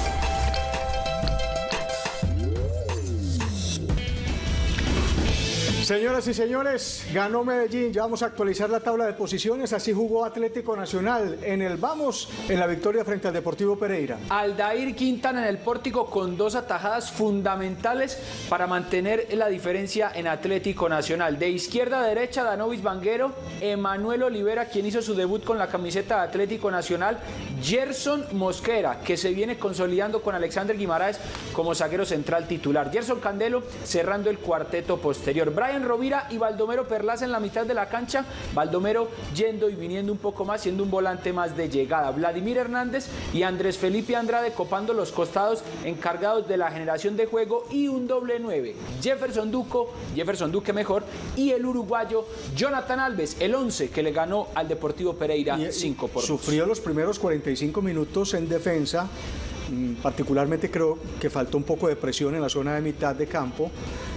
Señoras y señores, ganó Medellín. Ya vamos a actualizar la tabla de posiciones. Así jugó Atlético Nacional en el Vamos, en la victoria frente al Deportivo Pereira. Aldair Quintana en el pórtico con 2 atajadas fundamentales para mantener la diferencia en Atlético Nacional. De izquierda a derecha, Danovis Vanguero, Emanuel Olivera, quien hizo su debut con la camiseta de Atlético Nacional, Gerson Mosquera, que se viene consolidando con Alexander Guimaraes como zaguero central titular, Gerson Candelo cerrando el cuarteto posterior, Brian Kevin Rovira y Baldomero Perlaza en la mitad de la cancha, Baldomero yendo y viniendo un poco más, siendo un volante más de llegada, Vladimir Hernández y Andrés Felipe Andrade copando los costados, encargados de la generación de juego, y un doble 9, Jefferson Duque mejor, y el uruguayo Jonathan Alves, el 11 que le ganó al Deportivo Pereira 5-2. Sufrió los primeros 45 minutos en defensa, particularmente creo que faltó un poco de presión en la zona de mitad de campo,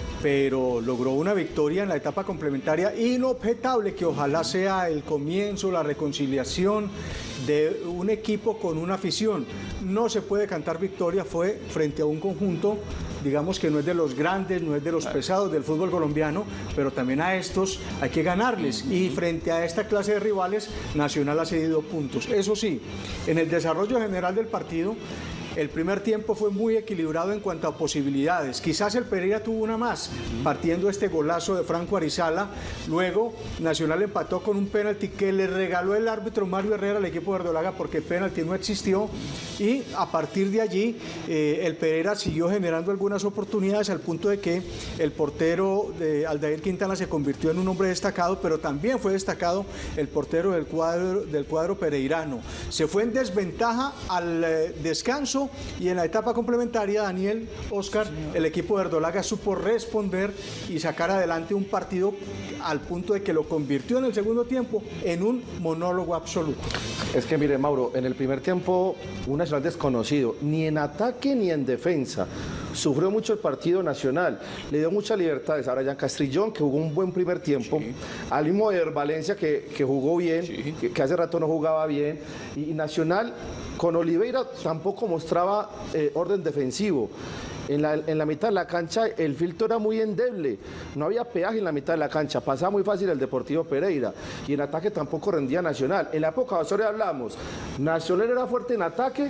pero logró una victoria en la etapa complementaria inobjetable, que ojalá sea el comienzo, la reconciliación de un equipo con una afición. No se puede cantar victoria, fue frente a un conjunto, digamos que no es de los grandes, no es de los pesados del fútbol colombiano, pero también a estos hay que ganarles, y frente a esta clase de rivales, Nacional ha cedido puntos. Eso sí, en el desarrollo general del partido, el primer tiempo fue muy equilibrado en cuanto a posibilidades. Quizás el Pereira tuvo una más, partiendo este golazo de Franco Arizala. Luego Nacional empató con un penalti que le regaló el árbitro Mario Herrera al equipo de Verdolaga, porque el penalti no existió, y a partir de allí el Pereira siguió generando algunas oportunidades, al punto de que el portero de Aldair Quintana se convirtió en un hombre destacado, pero también fue destacado el portero del cuadro pereirano. Se fue en desventaja al descanso, y en la etapa complementaria, Daniel, Oscar, el equipo de Verdolaga supo responder y sacar adelante un partido, al punto de que lo convirtió en el segundo tiempo en un monólogo absoluto. Es que mire, Mauro, en el primer tiempo un Nacional desconocido, ni en ataque ni en defensa. Sufrió mucho el partido Nacional, le dio muchas libertades a Brian Castrillón, que jugó un buen primer tiempo, al mismo de Valencia, que jugó bien, que hace rato no jugaba bien, y Nacional con Oliveira tampoco mostraba orden defensivo. En la mitad de la cancha el filtro era muy endeble, no había peaje en la mitad de la cancha, pasaba muy fácil el Deportivo Pereira, y en ataque tampoco rendía Nacional. En la época de Osorio hablamos, Nacional era fuerte en ataque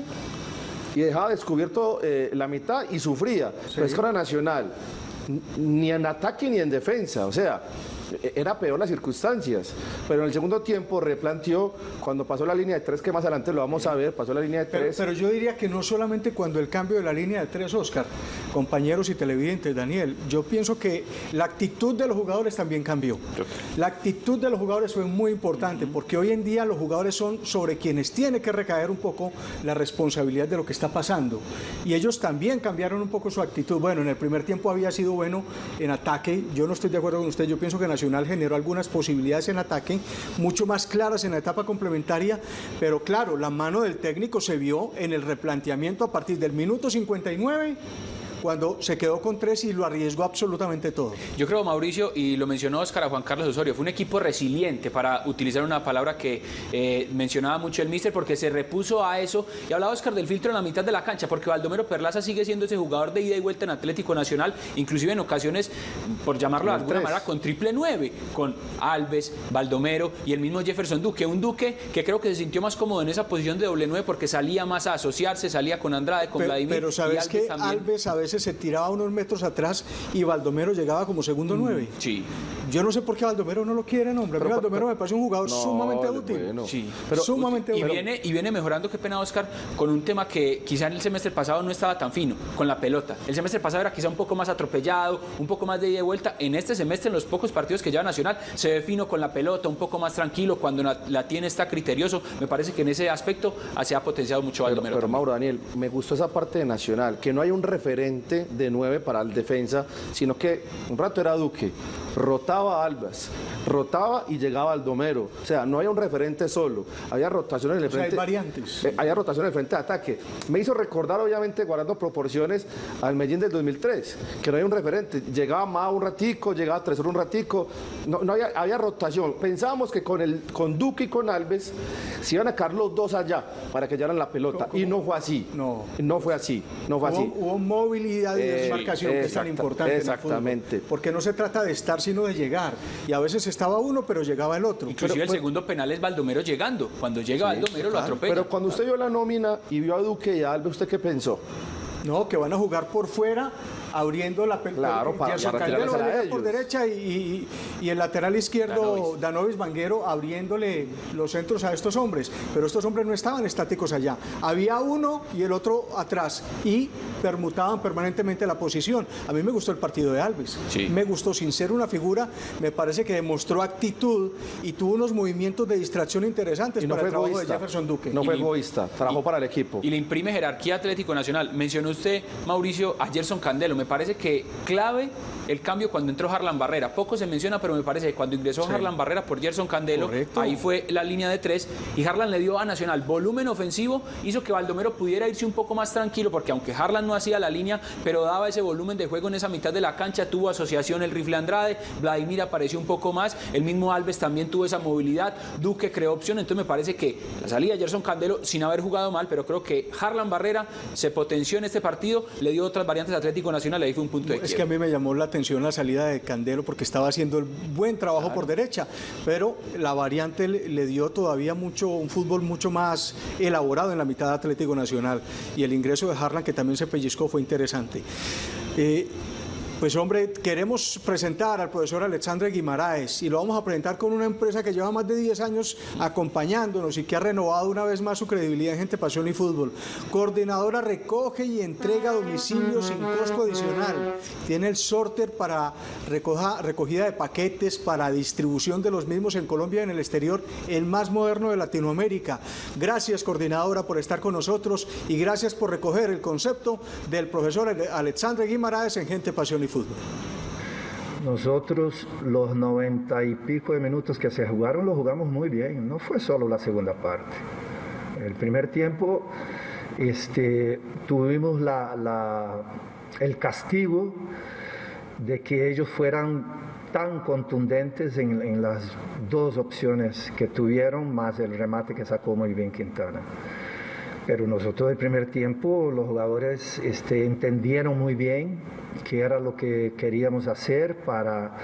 y dejaba descubierto la mitad y sufría, pero es que ahora Nacional ni en ataque ni en defensa, o sea, era peor las circunstancias, pero en el segundo tiempo replanteó cuando pasó la línea de 3, que más adelante lo vamos a ver, pasó la línea de 3. Pero yo diría que no solamente cuando el cambio de la línea de 3, Oscar, compañeros y televidentes, Daniel, yo pienso que la actitud de los jugadores también cambió. La actitud de los jugadores fue muy importante, porque hoy en día los jugadores son sobre quienes tiene que recaer un poco la responsabilidad de lo que está pasando, y ellos también cambiaron un poco su actitud. Bueno, en el primer tiempo había sido bueno en ataque, yo no estoy de acuerdo con usted, yo pienso que Nacional generó algunas posibilidades en ataque, mucho más claras en la etapa complementaria, pero claro, la mano del técnico se vio en el replanteamiento a partir del minuto 59, cuando se quedó con 3 y lo arriesgó absolutamente todo. Yo creo, Mauricio, y lo mencionó Oscar, a Juan Carlos Osorio, fue un equipo resiliente, para utilizar una palabra que mencionaba mucho el míster, porque se repuso a eso, y hablaba Oscar del filtro en la mitad de la cancha, porque Baldomero Perlaza sigue siendo ese jugador de ida y vuelta en Atlético Nacional, inclusive en ocasiones, por llamarlo de alguna manera, con triple 9, con Alves, Baldomero y el mismo Jefferson Duque, un Duque que creo que se sintió más cómodo en esa posición de doble 9, porque salía más a asociarse, salía con Andrade, con Vladimir. Pero sabes que Alves a veces se tiraba unos metros atrás y Baldomero llegaba como segundo 9. Sí. Yo no sé por qué Baldomero no lo quieren, hombre. Pero Baldomero me parece un jugador sumamente útil. Bueno. Sí. Pero, sumamente útil. Y viene mejorando, qué pena, Oscar, con un tema que quizá en el semestre pasado no estaba tan fino, con la pelota. El semestre pasado era quizá un poco más atropellado, un poco más de ida y vuelta. En este semestre, en los pocos partidos que lleva Nacional, se ve fino con la pelota, un poco más tranquilo. Cuando la tiene está criterioso. Me parece que en ese aspecto se ha potenciado mucho Baldomero. Pero Mauro, Daniel, me gustó esa parte de Nacional, que no hay un referente de 9 para el defensa, sino que un rato era Duque, rotaba a Alves, rotaba y llegaba Baldomero. O sea, no había un referente solo, había rotaciones en el frente. Hay variantes. Había rotaciones en el frente de ataque. Me hizo recordar, obviamente, guardando proporciones, al Medellín del 2003, que no había un referente. Llegaba Mao un ratico, llegaba Tresor un ratico. No había rotación. Pensábamos que con Duque y con Alves se iban a sacar los dos allá para que llevaran la pelota. Y no fue así. No fue así. Hubo movilidad y desmarcación, que es tan importante. Exactamente. En el fútbol, porque no se trata de estar, sino de llegar. Y a veces estaba uno, pero llegaba el otro. Inclusive el segundo penal es Baldomero llegando. Cuando llega Baldomero lo atropella. Pero cuando usted vio la nómina y vio a Duque y a Alves, ¿usted qué pensó? No, que van a jugar por fuera, abriendo la pelota. Claro, para Candelo va a llegar por ellos. derecha y el lateral izquierdo, Danovis Vanguero, abriéndole los centros a estos hombres. Pero estos hombres no estaban estáticos allá. Había uno y el otro atrás y permutaban permanentemente la posición. A mí me gustó el partido de Alves. Sí. Me gustó, sin ser una figura, me parece que demostró actitud y tuvo unos movimientos de distracción interesantes para el trabajo de Jefferson Duque. No fue egoísta, trabajó para el equipo. Y le imprime jerarquía Atlético Nacional. Mencionó usted, Mauricio, a Gerson Candelo. Me parece que clave el cambio cuando entró Harlan Barrera. Poco se menciona, pero me parece que cuando ingresó Harlan Barrera por Gerson Candelo, correcto, ahí fue la línea de 3 y Harlan le dio a Nacional volumen ofensivo, hizo que Baldomero pudiera irse un poco más tranquilo, porque aunque Harlan no hacía la línea, pero daba ese volumen de juego en esa mitad de la cancha, tuvo asociación el rifle Andrade, Vladimir apareció un poco más, el mismo Alves también tuvo esa movilidad, Duque creó opción. Entonces me parece que la salida de Gerson Candelo, sin haber jugado mal, pero creo que Harlan Barrera se potenció en este partido, le dio otras variantes a Atlético Nacional, ahí fue un punto de quiebra. Es que a mí me llamó la atención la salida de Candelo porque estaba haciendo el buen trabajo por derecha, pero la variante le dio todavía un fútbol mucho más elaborado en la mitad de Atlético Nacional, y el ingreso de Harlan, que también se pellizcó, fue interesante. Pues hombre, queremos presentar al profesor Alexandre Guimaraes y lo vamos a presentar con una empresa que lleva más de 10 años acompañándonos y que ha renovado una vez más su credibilidad en Gente, Pasión y Fútbol. Coordinadora recoge y entrega a domicilio sin costo adicional. Tiene el sorter para recogida de paquetes, para distribución de los mismos en Colombia y en el exterior, el más moderno de Latinoamérica. Gracias, coordinadora, por estar con nosotros y gracias por recoger el concepto del profesor Alexandre Guimaraes en Gente, Pasión y Fútbol. Nosotros los 90 y pico de minutos que se jugaron los jugamos muy bien, no fue solo la segunda parte. El primer tiempo tuvimos el castigo de que ellos fueran tan contundentes en las dos opciones que tuvieron, más el remate que sacó muy bien Quintana. Pero nosotros el primer tiempo, los jugadores entendieron muy bien qué era lo que queríamos hacer para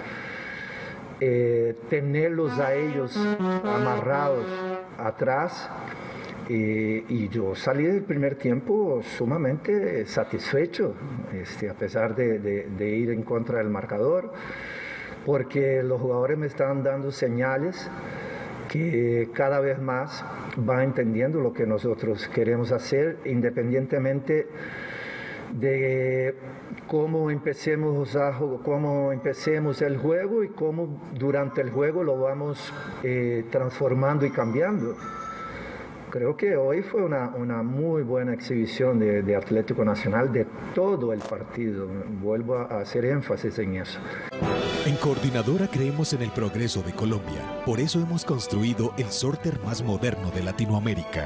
tenerlos a ellos amarrados atrás. Y yo salí del primer tiempo sumamente satisfecho, a pesar de ir en contra del marcador, porque los jugadores me estaban dando señales que cada vez más va entendiendo lo que nosotros queremos hacer, independientemente de cómo empecemos el juego y cómo durante el juego lo vamos transformando y cambiando. Creo que hoy fue una muy buena exhibición de Atlético Nacional de todo el partido. Vuelvo a hacer énfasis en eso. En Coordinadora creemos en el progreso de Colombia. Por eso hemos construido el sorter más moderno de Latinoamérica.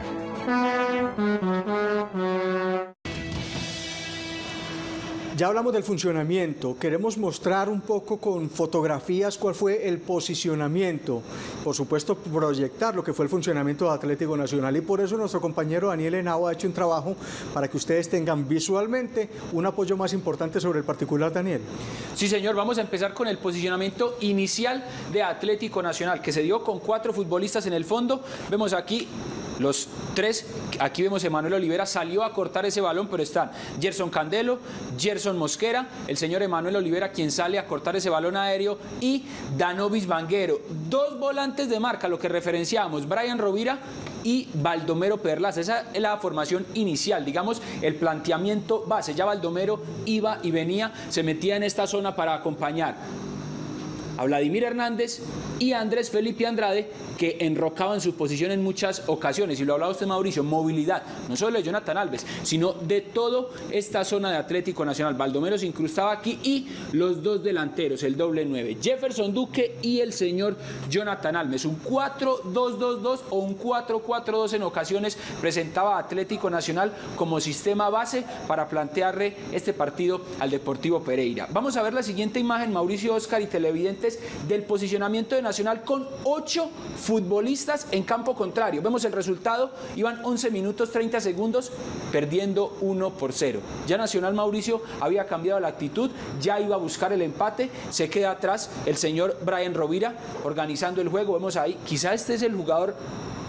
Ya hablamos del funcionamiento, queremos mostrar un poco con fotografías cuál fue el posicionamiento, por supuesto proyectar lo que fue el funcionamiento de Atlético Nacional, y por eso nuestro compañero Daniel Henao ha hecho un trabajo para que ustedes tengan visualmente un apoyo más importante sobre el particular. Daniel. Sí, señor, vamos a empezar con el posicionamiento inicial de Atlético Nacional, que se dio con 4 futbolistas en el fondo. Vemos aquí los 3, aquí vemos a Emanuel Olivera, salió a cortar ese balón, pero están Gerson Candelo, Gerson Mosquera, el señor Emanuel Olivera, quien sale a cortar ese balón aéreo, y Danovis Vanguero. 2 volantes de marca, lo que referenciamos, Brian Rovira y Baldomero Perlaza. Esa es la formación inicial, digamos, el planteamiento base. Ya Baldomero iba y venía, se metía en esta zona para acompañar a Vladimir Hernández y a Andrés Felipe Andrade, que enrocaban su posición en muchas ocasiones. Y lo hablaba usted, Mauricio, movilidad, no solo de Jonathan Alves, sino de toda esta zona de Atlético Nacional. Baldomero se incrustaba aquí y los 2 delanteros, el doble 9, Jefferson Duque y el señor Jonathan Alves. Un 4-2-2-2 o un 4-4-2 en ocasiones presentaba Atlético Nacional como sistema base para plantearle este partido al Deportivo Pereira. Vamos a ver la siguiente imagen, Mauricio, Oscar y televidentes, del posicionamiento de Nacional con 8 futbolistas en campo contrario. Vemos el resultado, iban 11 minutos 30 segundos perdiendo 1-0. Ya Nacional, Mauricio, había cambiado la actitud, ya iba a buscar el empate, se queda atrás el señor Brian Rovira organizando el juego. Vemos ahí, quizá este es el jugador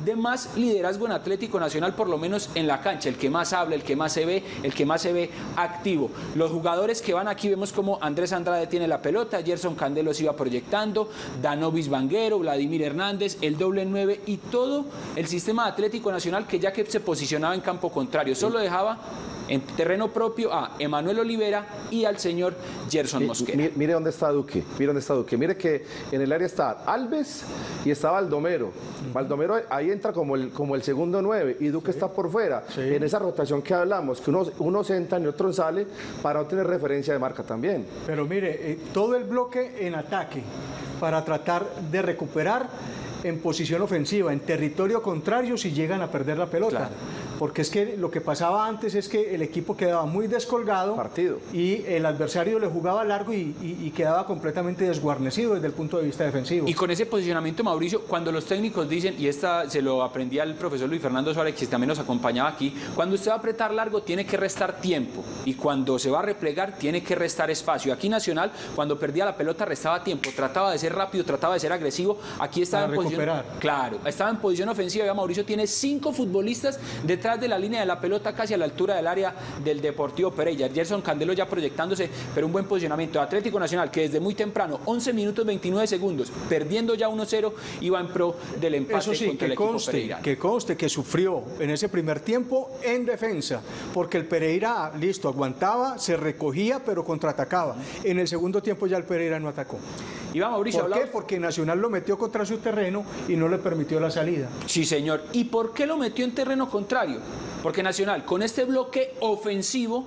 de más liderazgo en Atlético Nacional, por lo menos en la cancha, el que más habla, el que más se ve, el que más se ve activo. Los jugadores que van aquí, vemos como Andrés Andrade tiene la pelota, Gerson Candelo se iba proyectando, Danovis Vanguero, Vladimir Hernández, el doble 9 y todo el sistema de Atlético Nacional que ya que se posicionaba en campo contrario, solo dejaba en terreno propio a Emanuel Olivera y al señor Gerson Mosquera. Mire dónde está Duque, mire que en el área está Alves y está Baldomero. Baldomero ahí entra como el segundo 9 y Duque está por fuera. En esa rotación que hablamos, que unos entran y otros salen para no tener referencia de marca también. Pero mire, todo el bloque en ataque para tratar de recuperar en posición ofensiva, en territorio contrario si llegan a perder la pelota. Claro. Porque es que lo que pasaba antes es que el equipo quedaba muy descolgado y el adversario le jugaba largo y quedaba completamente desguarnecido desde el punto de vista defensivo. Y con ese posicionamiento, Mauricio, cuando los técnicos dicen, y esta se lo aprendía el profesor Luis Fernando Suárez, que también nos acompañaba aquí, cuando usted va a apretar largo tiene que restar tiempo y cuando se va a replegar tiene que restar espacio. Aquí Nacional, cuando perdía la pelota, restaba tiempo, trataba de ser rápido, trataba de ser agresivo. Aquí estaba en posición, claro, estaba en posición ofensiva. Mauricio tiene 5 futbolistas detrás de la línea de la pelota, casi a la altura del área del Deportivo Pereira. Gerson Candelo ya proyectándose, pero un buen posicionamiento. Atlético Nacional, que desde muy temprano, 11 minutos 29 segundos, perdiendo ya 1-0, iba en pro del empate. Eso sí, contra el equipo Pereira. Que conste que sufrió en ese primer tiempo en defensa, porque el Pereira, listo, aguantaba, se recogía, pero contraatacaba. En el segundo tiempo ya el Pereira no atacó. Iván Mauricio, ¿por qué? Porque Nacional lo metió contra su terreno y no le permitió la salida. Sí, señor. ¿Y por qué lo metió en terreno contrario? Porque Nacional, con este bloque ofensivo,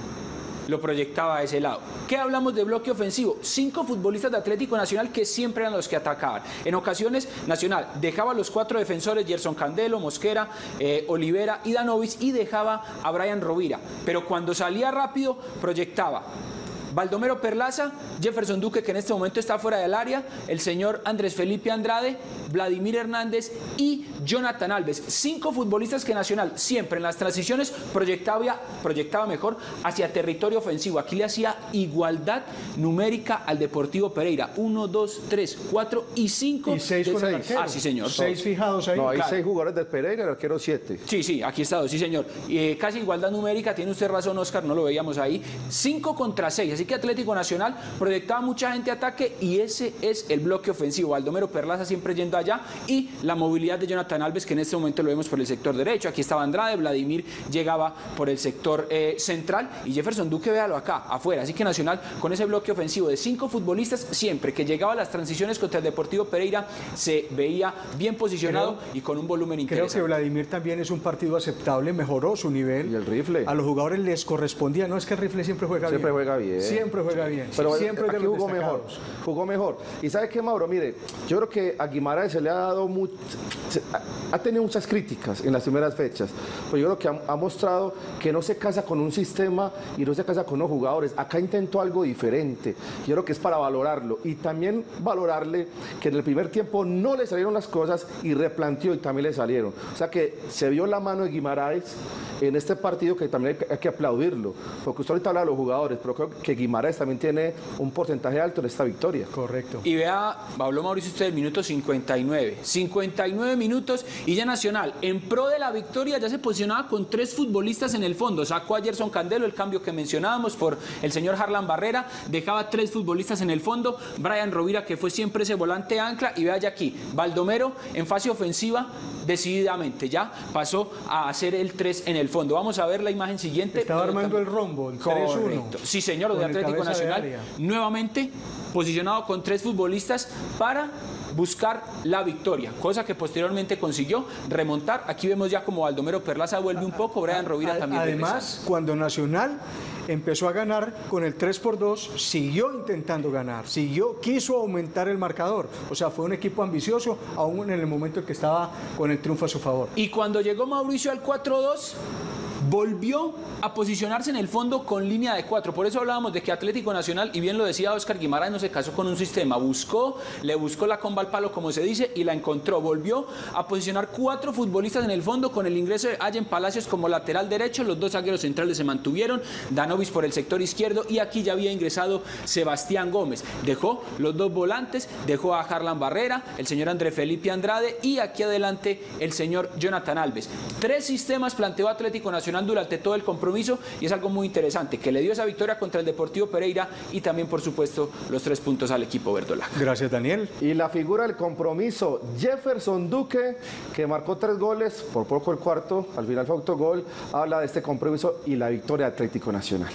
lo proyectaba a ese lado. ¿Qué hablamos de bloque ofensivo? 5 futbolistas de Atlético Nacional que siempre eran los que atacaban. En ocasiones, Nacional dejaba a los 4 defensores, Gerson Candelo, Mosquera, Olivera y Danovis, y dejaba a Brian Rovira. Pero cuando salía rápido, proyectaba Baldomero Perlaza, Jefferson Duque, que en este momento está fuera del área, el señor Andrés Felipe Andrade, Vladimir Hernández y Jonathan Alves. 5 futbolistas que Nacional siempre en las transiciones proyectaba mejor hacia territorio ofensivo. Aquí le hacía igualdad numérica al Deportivo Pereira. 1, 2, 3, 4 y 5. Y 6 con el arquero. Ah, sí, señor. 6 fijados ahí. No, hay 6 jugadores del Pereira, el arquero 7. Sí, aquí está, sí, señor. Casi igualdad numérica, tiene usted razón, Oscar, no lo veíamos ahí. 5 contra 6. Así que Atlético Nacional proyectaba mucha gente a ataque y ese es el bloque ofensivo. Baldomero Perlaza siempre yendo allá y la movilidad de Jonathan Alves, que en este momento lo vemos por el sector derecho. Aquí estaba Andrade, Vladimir llegaba por el sector central y Jefferson Duque, véalo acá, afuera. Así que Nacional con ese bloque ofensivo de 5 futbolistas, siempre que llegaba a las transiciones contra el Deportivo Pereira se veía bien posicionado y con un volumen interesante. Creo que Vladimir también es un partido aceptable, mejoró su nivel. Y el rifle. A los jugadores les correspondía, no es que el rifle siempre juega bien. Siempre juega bien. Pero siempre aquí jugó mejor. Y ¿sabe qué, Mauro? Mire, yo creo que a Guimaraes se le ha dado ha tenido muchas críticas en las primeras fechas, pero yo creo que ha mostrado que no se casa con un sistema y no se casa con los jugadores. Acá intentó algo diferente. Yo creo que es para valorarlo y también valorarle que en el primer tiempo no le salieron las cosas y replanteó y también le salieron. O sea que se vio la mano de Guimaraes en este partido, que también hay que aplaudirlo, porque usted ahorita habla de los jugadores, pero creo que Guimaraes también tiene un porcentaje alto en esta victoria. Correcto. Y vea, habló Mauricio usted del minuto 59. 59 minutos y ya Nacional, en pro de la victoria, ya se posicionaba con 3 futbolistas en el fondo. Sacó a Gerson Candelo, el cambio que mencionábamos por el señor Harlan Barrera, dejaba 3 futbolistas en el fondo. Brian Rovira, que fue siempre ese volante ancla, y vea ya aquí, Baldomero en fase ofensiva decididamente, ya pasó a hacer el 3 en el fondo. Vamos a ver la imagen siguiente. Estaba armando el rombo, el 3-1. Sí, señor, de Atlético Nacional, nuevamente posicionado con 3 futbolistas para buscar la victoria, cosa que posteriormente consiguió remontar. Aquí vemos ya como Baldomero Perlaza vuelve un poco, Brian Rovira también. Además, regresando. Cuando Nacional empezó a ganar con el 3-2, siguió intentando ganar, quiso aumentar el marcador. O sea, fue un equipo ambicioso, aún en el momento en que estaba con el triunfo a su favor. Y cuando llegó Mauricio al 4-2, volvió a posicionarse en el fondo con línea de 4. Por eso hablábamos de que Atlético Nacional, y bien lo decía Óscar Guimaraes, no se casó con un sistema, le buscó la comba al palo, como se dice, y la encontró. Volvió a posicionar 4 futbolistas en el fondo con el ingreso de Allen Palacios como lateral derecho. Los 2 zagueros centrales se mantuvieron, Danovis por el sector izquierdo, y aquí ya había ingresado Sebastián Gómez. Dejó los 2 volantes, dejó a Harlan Barrera, el señor André Felipe Andrade, y aquí adelante el señor Jonathan Alves. 3 sistemas planteó Atlético Nacional durante todo el compromiso, y es algo muy interesante, que le dio esa victoria contra el Deportivo Pereira y también, por supuesto, los 3 puntos al equipo verdolaga. Gracias, Daniel. Y la figura del compromiso, Jefferson Duque, que marcó 3 goles, por poco el cuarto, al final fue autogol, habla de este compromiso y la victoria de Atlético Nacional.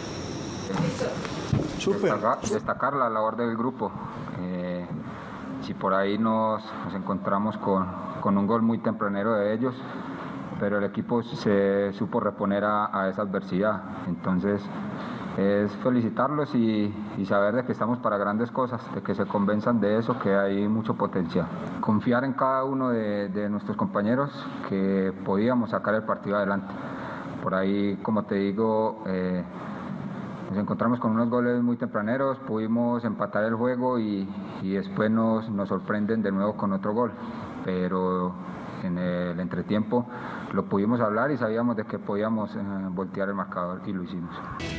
Destacar la labor del grupo. Si por ahí nos encontramos con un gol muy tempranero de ellos, pero el equipo se supo reponer a esa adversidad. Entonces es felicitarlos y saber de que estamos para grandes cosas, de que se convenzan de eso, que hay mucho potencial. Confiar en cada uno de nuestros compañeros que podíamos sacar el partido adelante. Por ahí, como te digo, nos encontramos con unos goles muy tempraneros, pudimos empatar el juego y después nos sorprenden de nuevo con otro gol. Pero en el entretiempo lo pudimos hablar y sabíamos de que podíamos voltear el marcador y lo hicimos.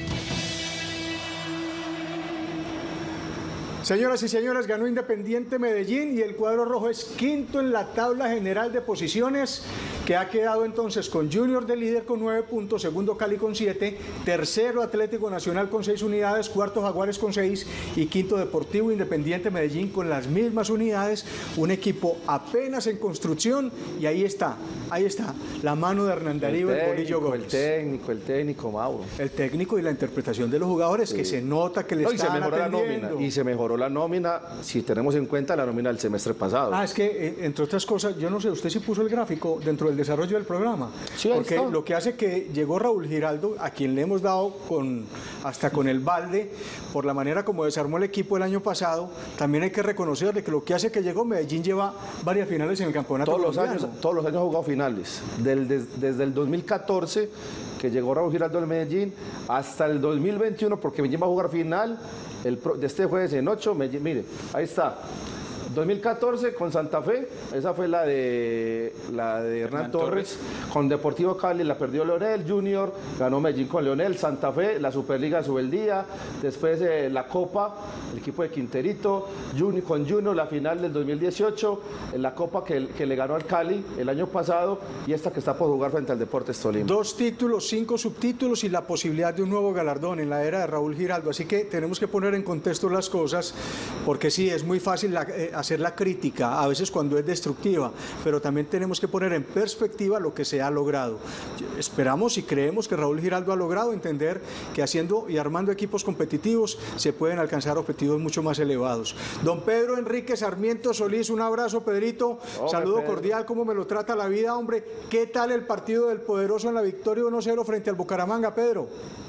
Señoras y señores, ganó Independiente Medellín y el cuadro rojo es quinto en la tabla general de posiciones, que ha quedado entonces con Junior de líder con 9 puntos, segundo Cali con 7, tercero Atlético Nacional con 6 unidades, cuarto Jaguares con 6 y quinto Deportivo Independiente Medellín con las mismas unidades, un equipo apenas en construcción, y ahí está la mano de Hernán Darío el Bolillo Gómez. El técnico, Mauro. El técnico y la interpretación de los jugadores, sí, que se nota que le están atendiendo. Y se mejoró la nómina, si tenemos en cuenta la nómina del semestre pasado. Es que, entre otras cosas, yo no sé, usted sí puso el gráfico dentro del desarrollo del programa, sí, porque lo que hace que llegó Raúl Giraldo, a quien le hemos dado hasta con el balde, por la manera como desarmó el equipo el año pasado, también hay que reconocerle que lo que hace que llegó, Medellín lleva varias finales en el campeonato colombiano. Todos los años ha jugado finales, desde el 2014, que llegó Raúl Giraldo al Medellín, hasta el 2021, porque Medellín va a jugar final de este jueves en 8, mire, ahí está. 2014 con Santa Fe, esa fue la de Hernán Torres. Con Deportivo Cali la perdió Leonel, Junior ganó Medellín con Leonel, Santa Fe, la Superliga Subeldía, después la Copa, el equipo de Quinterito, con Junior la final del 2018, la Copa que le ganó al Cali el año pasado, y esta que está por jugar frente al Deportes Tolima. 2 títulos, 5 subtítulos y la posibilidad de un nuevo galardón en la era de Raúl Giraldo, así que tenemos que poner en contexto las cosas, porque sí, es muy fácil hacer la crítica, a veces cuando es destructiva, pero también tenemos que poner en perspectiva lo que se ha logrado. Esperamos y creemos que Raúl Giraldo ha logrado entender que haciendo y armando equipos competitivos se pueden alcanzar objetivos mucho más elevados. Don Pedro Enrique Sarmiento Solís, un abrazo, Pedrito, saludo Pedro. Cordial, ¿cómo me lo trata la vida, hombre? ¿Qué tal el partido del Poderoso en la victoria 1-0 frente al Bucaramanga, Pedro?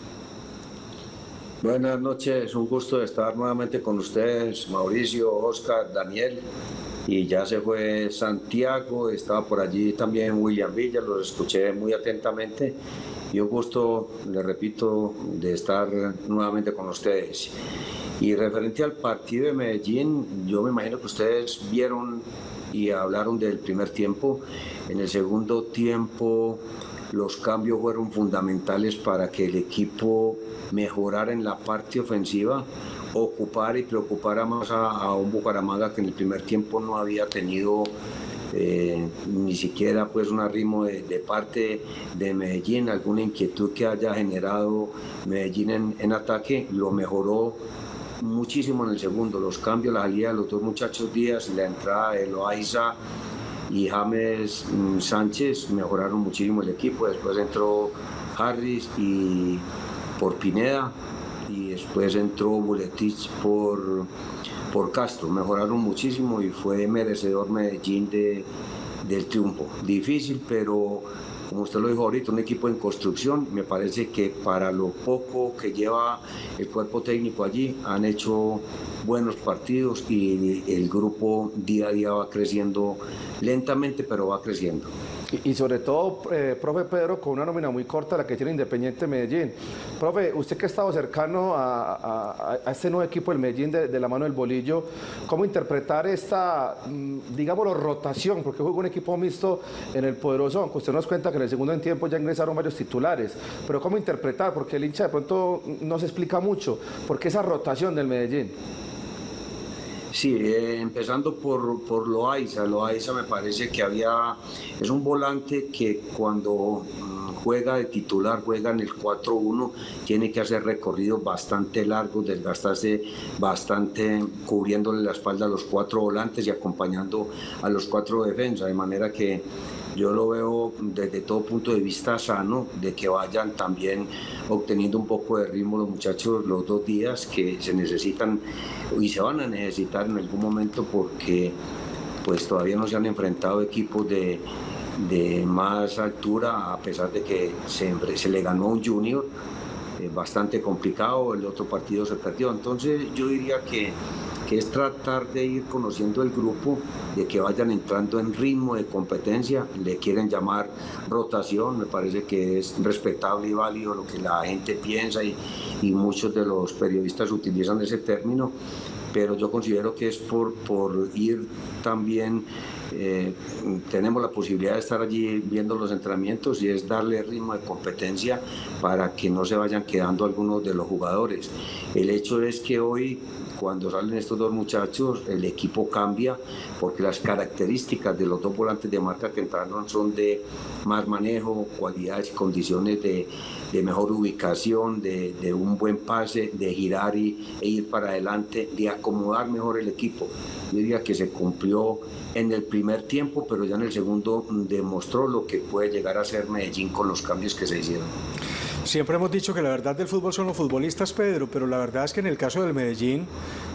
Buenas noches, un gusto estar nuevamente con ustedes, Mauricio, Óscar, Daniel, y ya se fue Santiago, estaba por allí también William Villa, los escuché muy atentamente, y un gusto, les repito, de estar nuevamente con ustedes. Y referente al partido de Medellín, yo me imagino que ustedes vieron y hablaron del primer tiempo. En el segundo tiempo los cambios fueron fundamentales para que el equipo mejorara en la parte ofensiva, ocupara y preocupara más a un Bucaramanga que en el primer tiempo no había tenido ni siquiera pues un ritmo de parte de Medellín, alguna inquietud que haya generado Medellín en ataque, lo mejoró muchísimo en el segundo. Los cambios, la salida de los 2 muchachos Díaz, la entrada de Loaiza y James Sánchez mejoraron muchísimo el equipo. Después entró Harris y por Pineda, y después entró Buletich por Castro. Mejoraron muchísimo y fue merecedor Medellín del triunfo. Difícil, pero como usted lo dijo ahorita, un equipo en construcción. Me parece que para lo poco que lleva el cuerpo técnico allí, han hecho buenos partidos y el grupo día a día va creciendo lentamente, pero va creciendo. Y sobre todo, profe Pedro, con una nómina muy corta la que tiene Independiente Medellín. Profe, usted que ha estado cercano a este nuevo equipo del Medellín de la mano del Bolillo, ¿cómo interpretar esta, digámoslo, rotación? Porque juega un equipo mixto en el Poderoso, aunque usted nos cuenta que en el segundo tiempo ya ingresaron varios titulares. Pero ¿cómo interpretar? Porque el hincha de pronto no se explica mucho. ¿Por qué esa rotación del Medellín? Sí, empezando por Loaiza. Loaiza me parece que es un volante que cuando juega de titular, juega en el 4-1, tiene que hacer recorridos bastante largos, desgastarse bastante, cubriéndole la espalda a los 4 volantes y acompañando a los 4 defensas, de manera que yo lo veo desde todo punto de vista sano, de que vayan también obteniendo un poco de ritmo los muchachos los 2 días que se necesitan y se van a necesitar en algún momento, porque pues todavía no se han enfrentado equipos de más altura, a pesar de que se le ganó un Junior bastante complicado, el otro partido se perdió. Entonces yo diría que es tratar de ir conociendo el grupo, de que vayan entrando en ritmo de competencia. Le quieren llamar rotación, me parece que es respetable y válido lo que la gente piensa y muchos de los periodistas utilizan ese término, pero yo considero que es por ir también, tenemos la posibilidad de estar allí viendo los entrenamientos y es darle ritmo de competencia para que no se vayan quedando algunos de los jugadores. El hecho es que hoy, cuando salen estos 2 muchachos, el equipo cambia, porque las características de los 2 volantes de marca que entraron son de más manejo, cualidades y condiciones de mejor ubicación, de un buen pase, de girar e ir para adelante, de acomodar mejor el equipo. Yo diría que se cumplió en el primer tiempo, pero ya en el segundo demostró lo que puede llegar a ser Medellín con los cambios que se hicieron. Siempre hemos dicho que la verdad del fútbol son los futbolistas, Pedro, pero la verdad es que en el caso del Medellín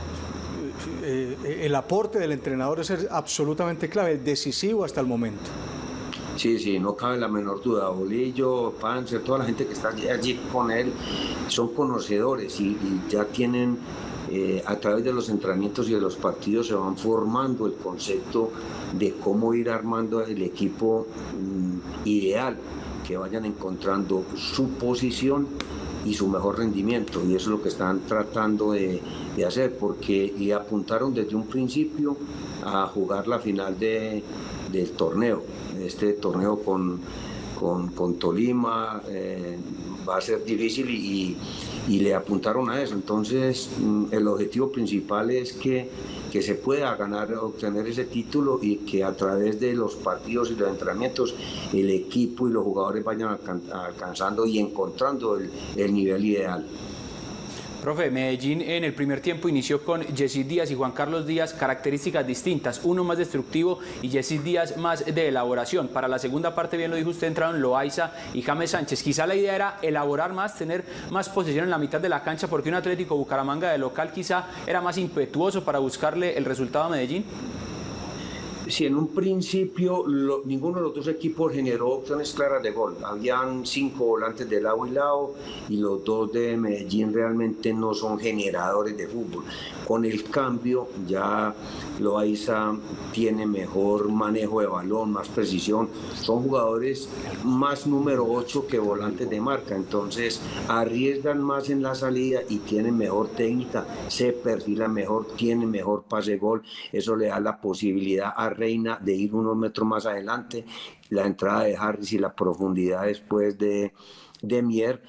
el aporte del entrenador es absolutamente clave, decisivo hasta el momento. Sí, no cabe la menor duda. Bolillo, Panzer, toda la gente que está allí con él son conocedores y ya tienen, a través de los entrenamientos y de los partidos, se van formando el concepto de cómo ir armando el equipo ideal, que vayan encontrando su posición y su mejor rendimiento, y eso es lo que están tratando de hacer, porque y apuntaron desde un principio a jugar la final del torneo. Este torneo con Tolima va a ser difícil y le apuntaron a eso. Entonces el objetivo principal es que se pueda obtener ese título y que a través de los partidos y los entrenamientos el equipo y los jugadores vayan alcanzando y encontrando el nivel ideal. Profe, Medellín en el primer tiempo inició con Yesid Díaz y Juan Carlos Díaz, características distintas, uno más destructivo y Yesid Díaz más de elaboración. Para la segunda parte, bien lo dijo usted, entraron Loaiza y James Sánchez. Quizá la idea era elaborar más, tener más posesión en la mitad de la cancha, porque un Atlético Bucaramanga de local quizá era más impetuoso para buscarle el resultado a Medellín. Si en un principio ninguno de los 2 equipos generó opciones claras de gol, habían 5 volantes de lado y lado y los 2 de Medellín realmente no son generadores de fútbol. Con el cambio ya Loaiza tiene mejor manejo de balón, más precisión, son jugadores más número 8 que volantes de marca, entonces arriesgan más en la salida y tienen mejor técnica, se perfilan mejor, tienen mejor pase gol, eso le da la posibilidad a Reina de ir unos metros más adelante, la entrada de Harris y la profundidad después de Mier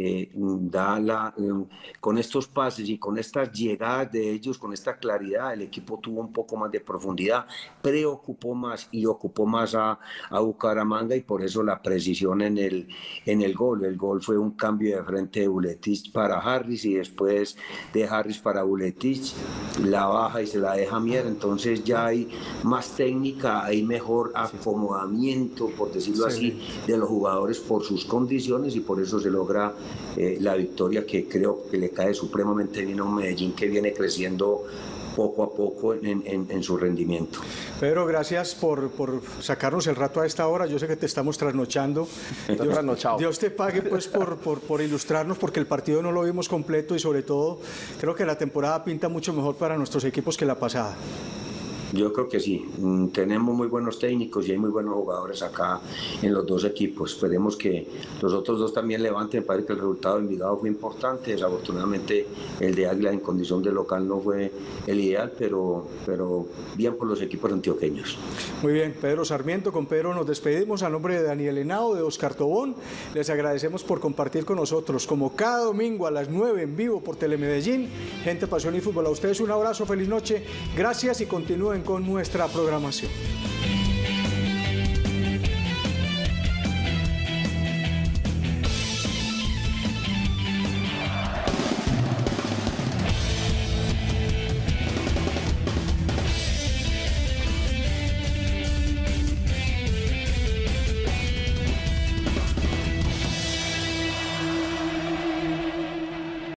con estos pases y con estas llegadas de ellos, con esta claridad, el equipo tuvo un poco más de profundidad, preocupó más y ocupó más a Bucaramanga, y por eso la precisión en el gol. El gol fue un cambio de frente de Buletich para Harris y después de Harris para Buletich, la baja y se la deja Mier, entonces ya hay más técnica, hay mejor acomodamiento, por decirlo así, de los jugadores por sus condiciones, y por eso se logra la victoria, que creo que le cae supremamente bien a un Medellín que viene creciendo poco a poco en su rendimiento. Pedro, gracias por sacarnos el rato a esta hora. Yo sé que te estamos trasnochando. Dios te pague pues por ilustrarnos, porque el partido no lo vimos completo y sobre todo creo que la temporada pinta mucho mejor para nuestros equipos que la pasada. Yo creo que sí, tenemos muy buenos técnicos y hay muy buenos jugadores acá en los dos equipos. Esperemos que los otros dos también levanten. Me parece que el resultado de Envigado fue importante. Desafortunadamente el de Águila en condición de local no fue el ideal, pero bien por los equipos antioqueños. Muy bien, Pedro Sarmiento, con Pedro nos despedimos. A nombre de Daniel Henao, de Oscar Tobón, les agradecemos por compartir con nosotros, como cada domingo a las 9 en vivo por Telemedellín, Gente, Pasión y Fútbol. A ustedes un abrazo, feliz noche, gracias y continúen con nuestra programación.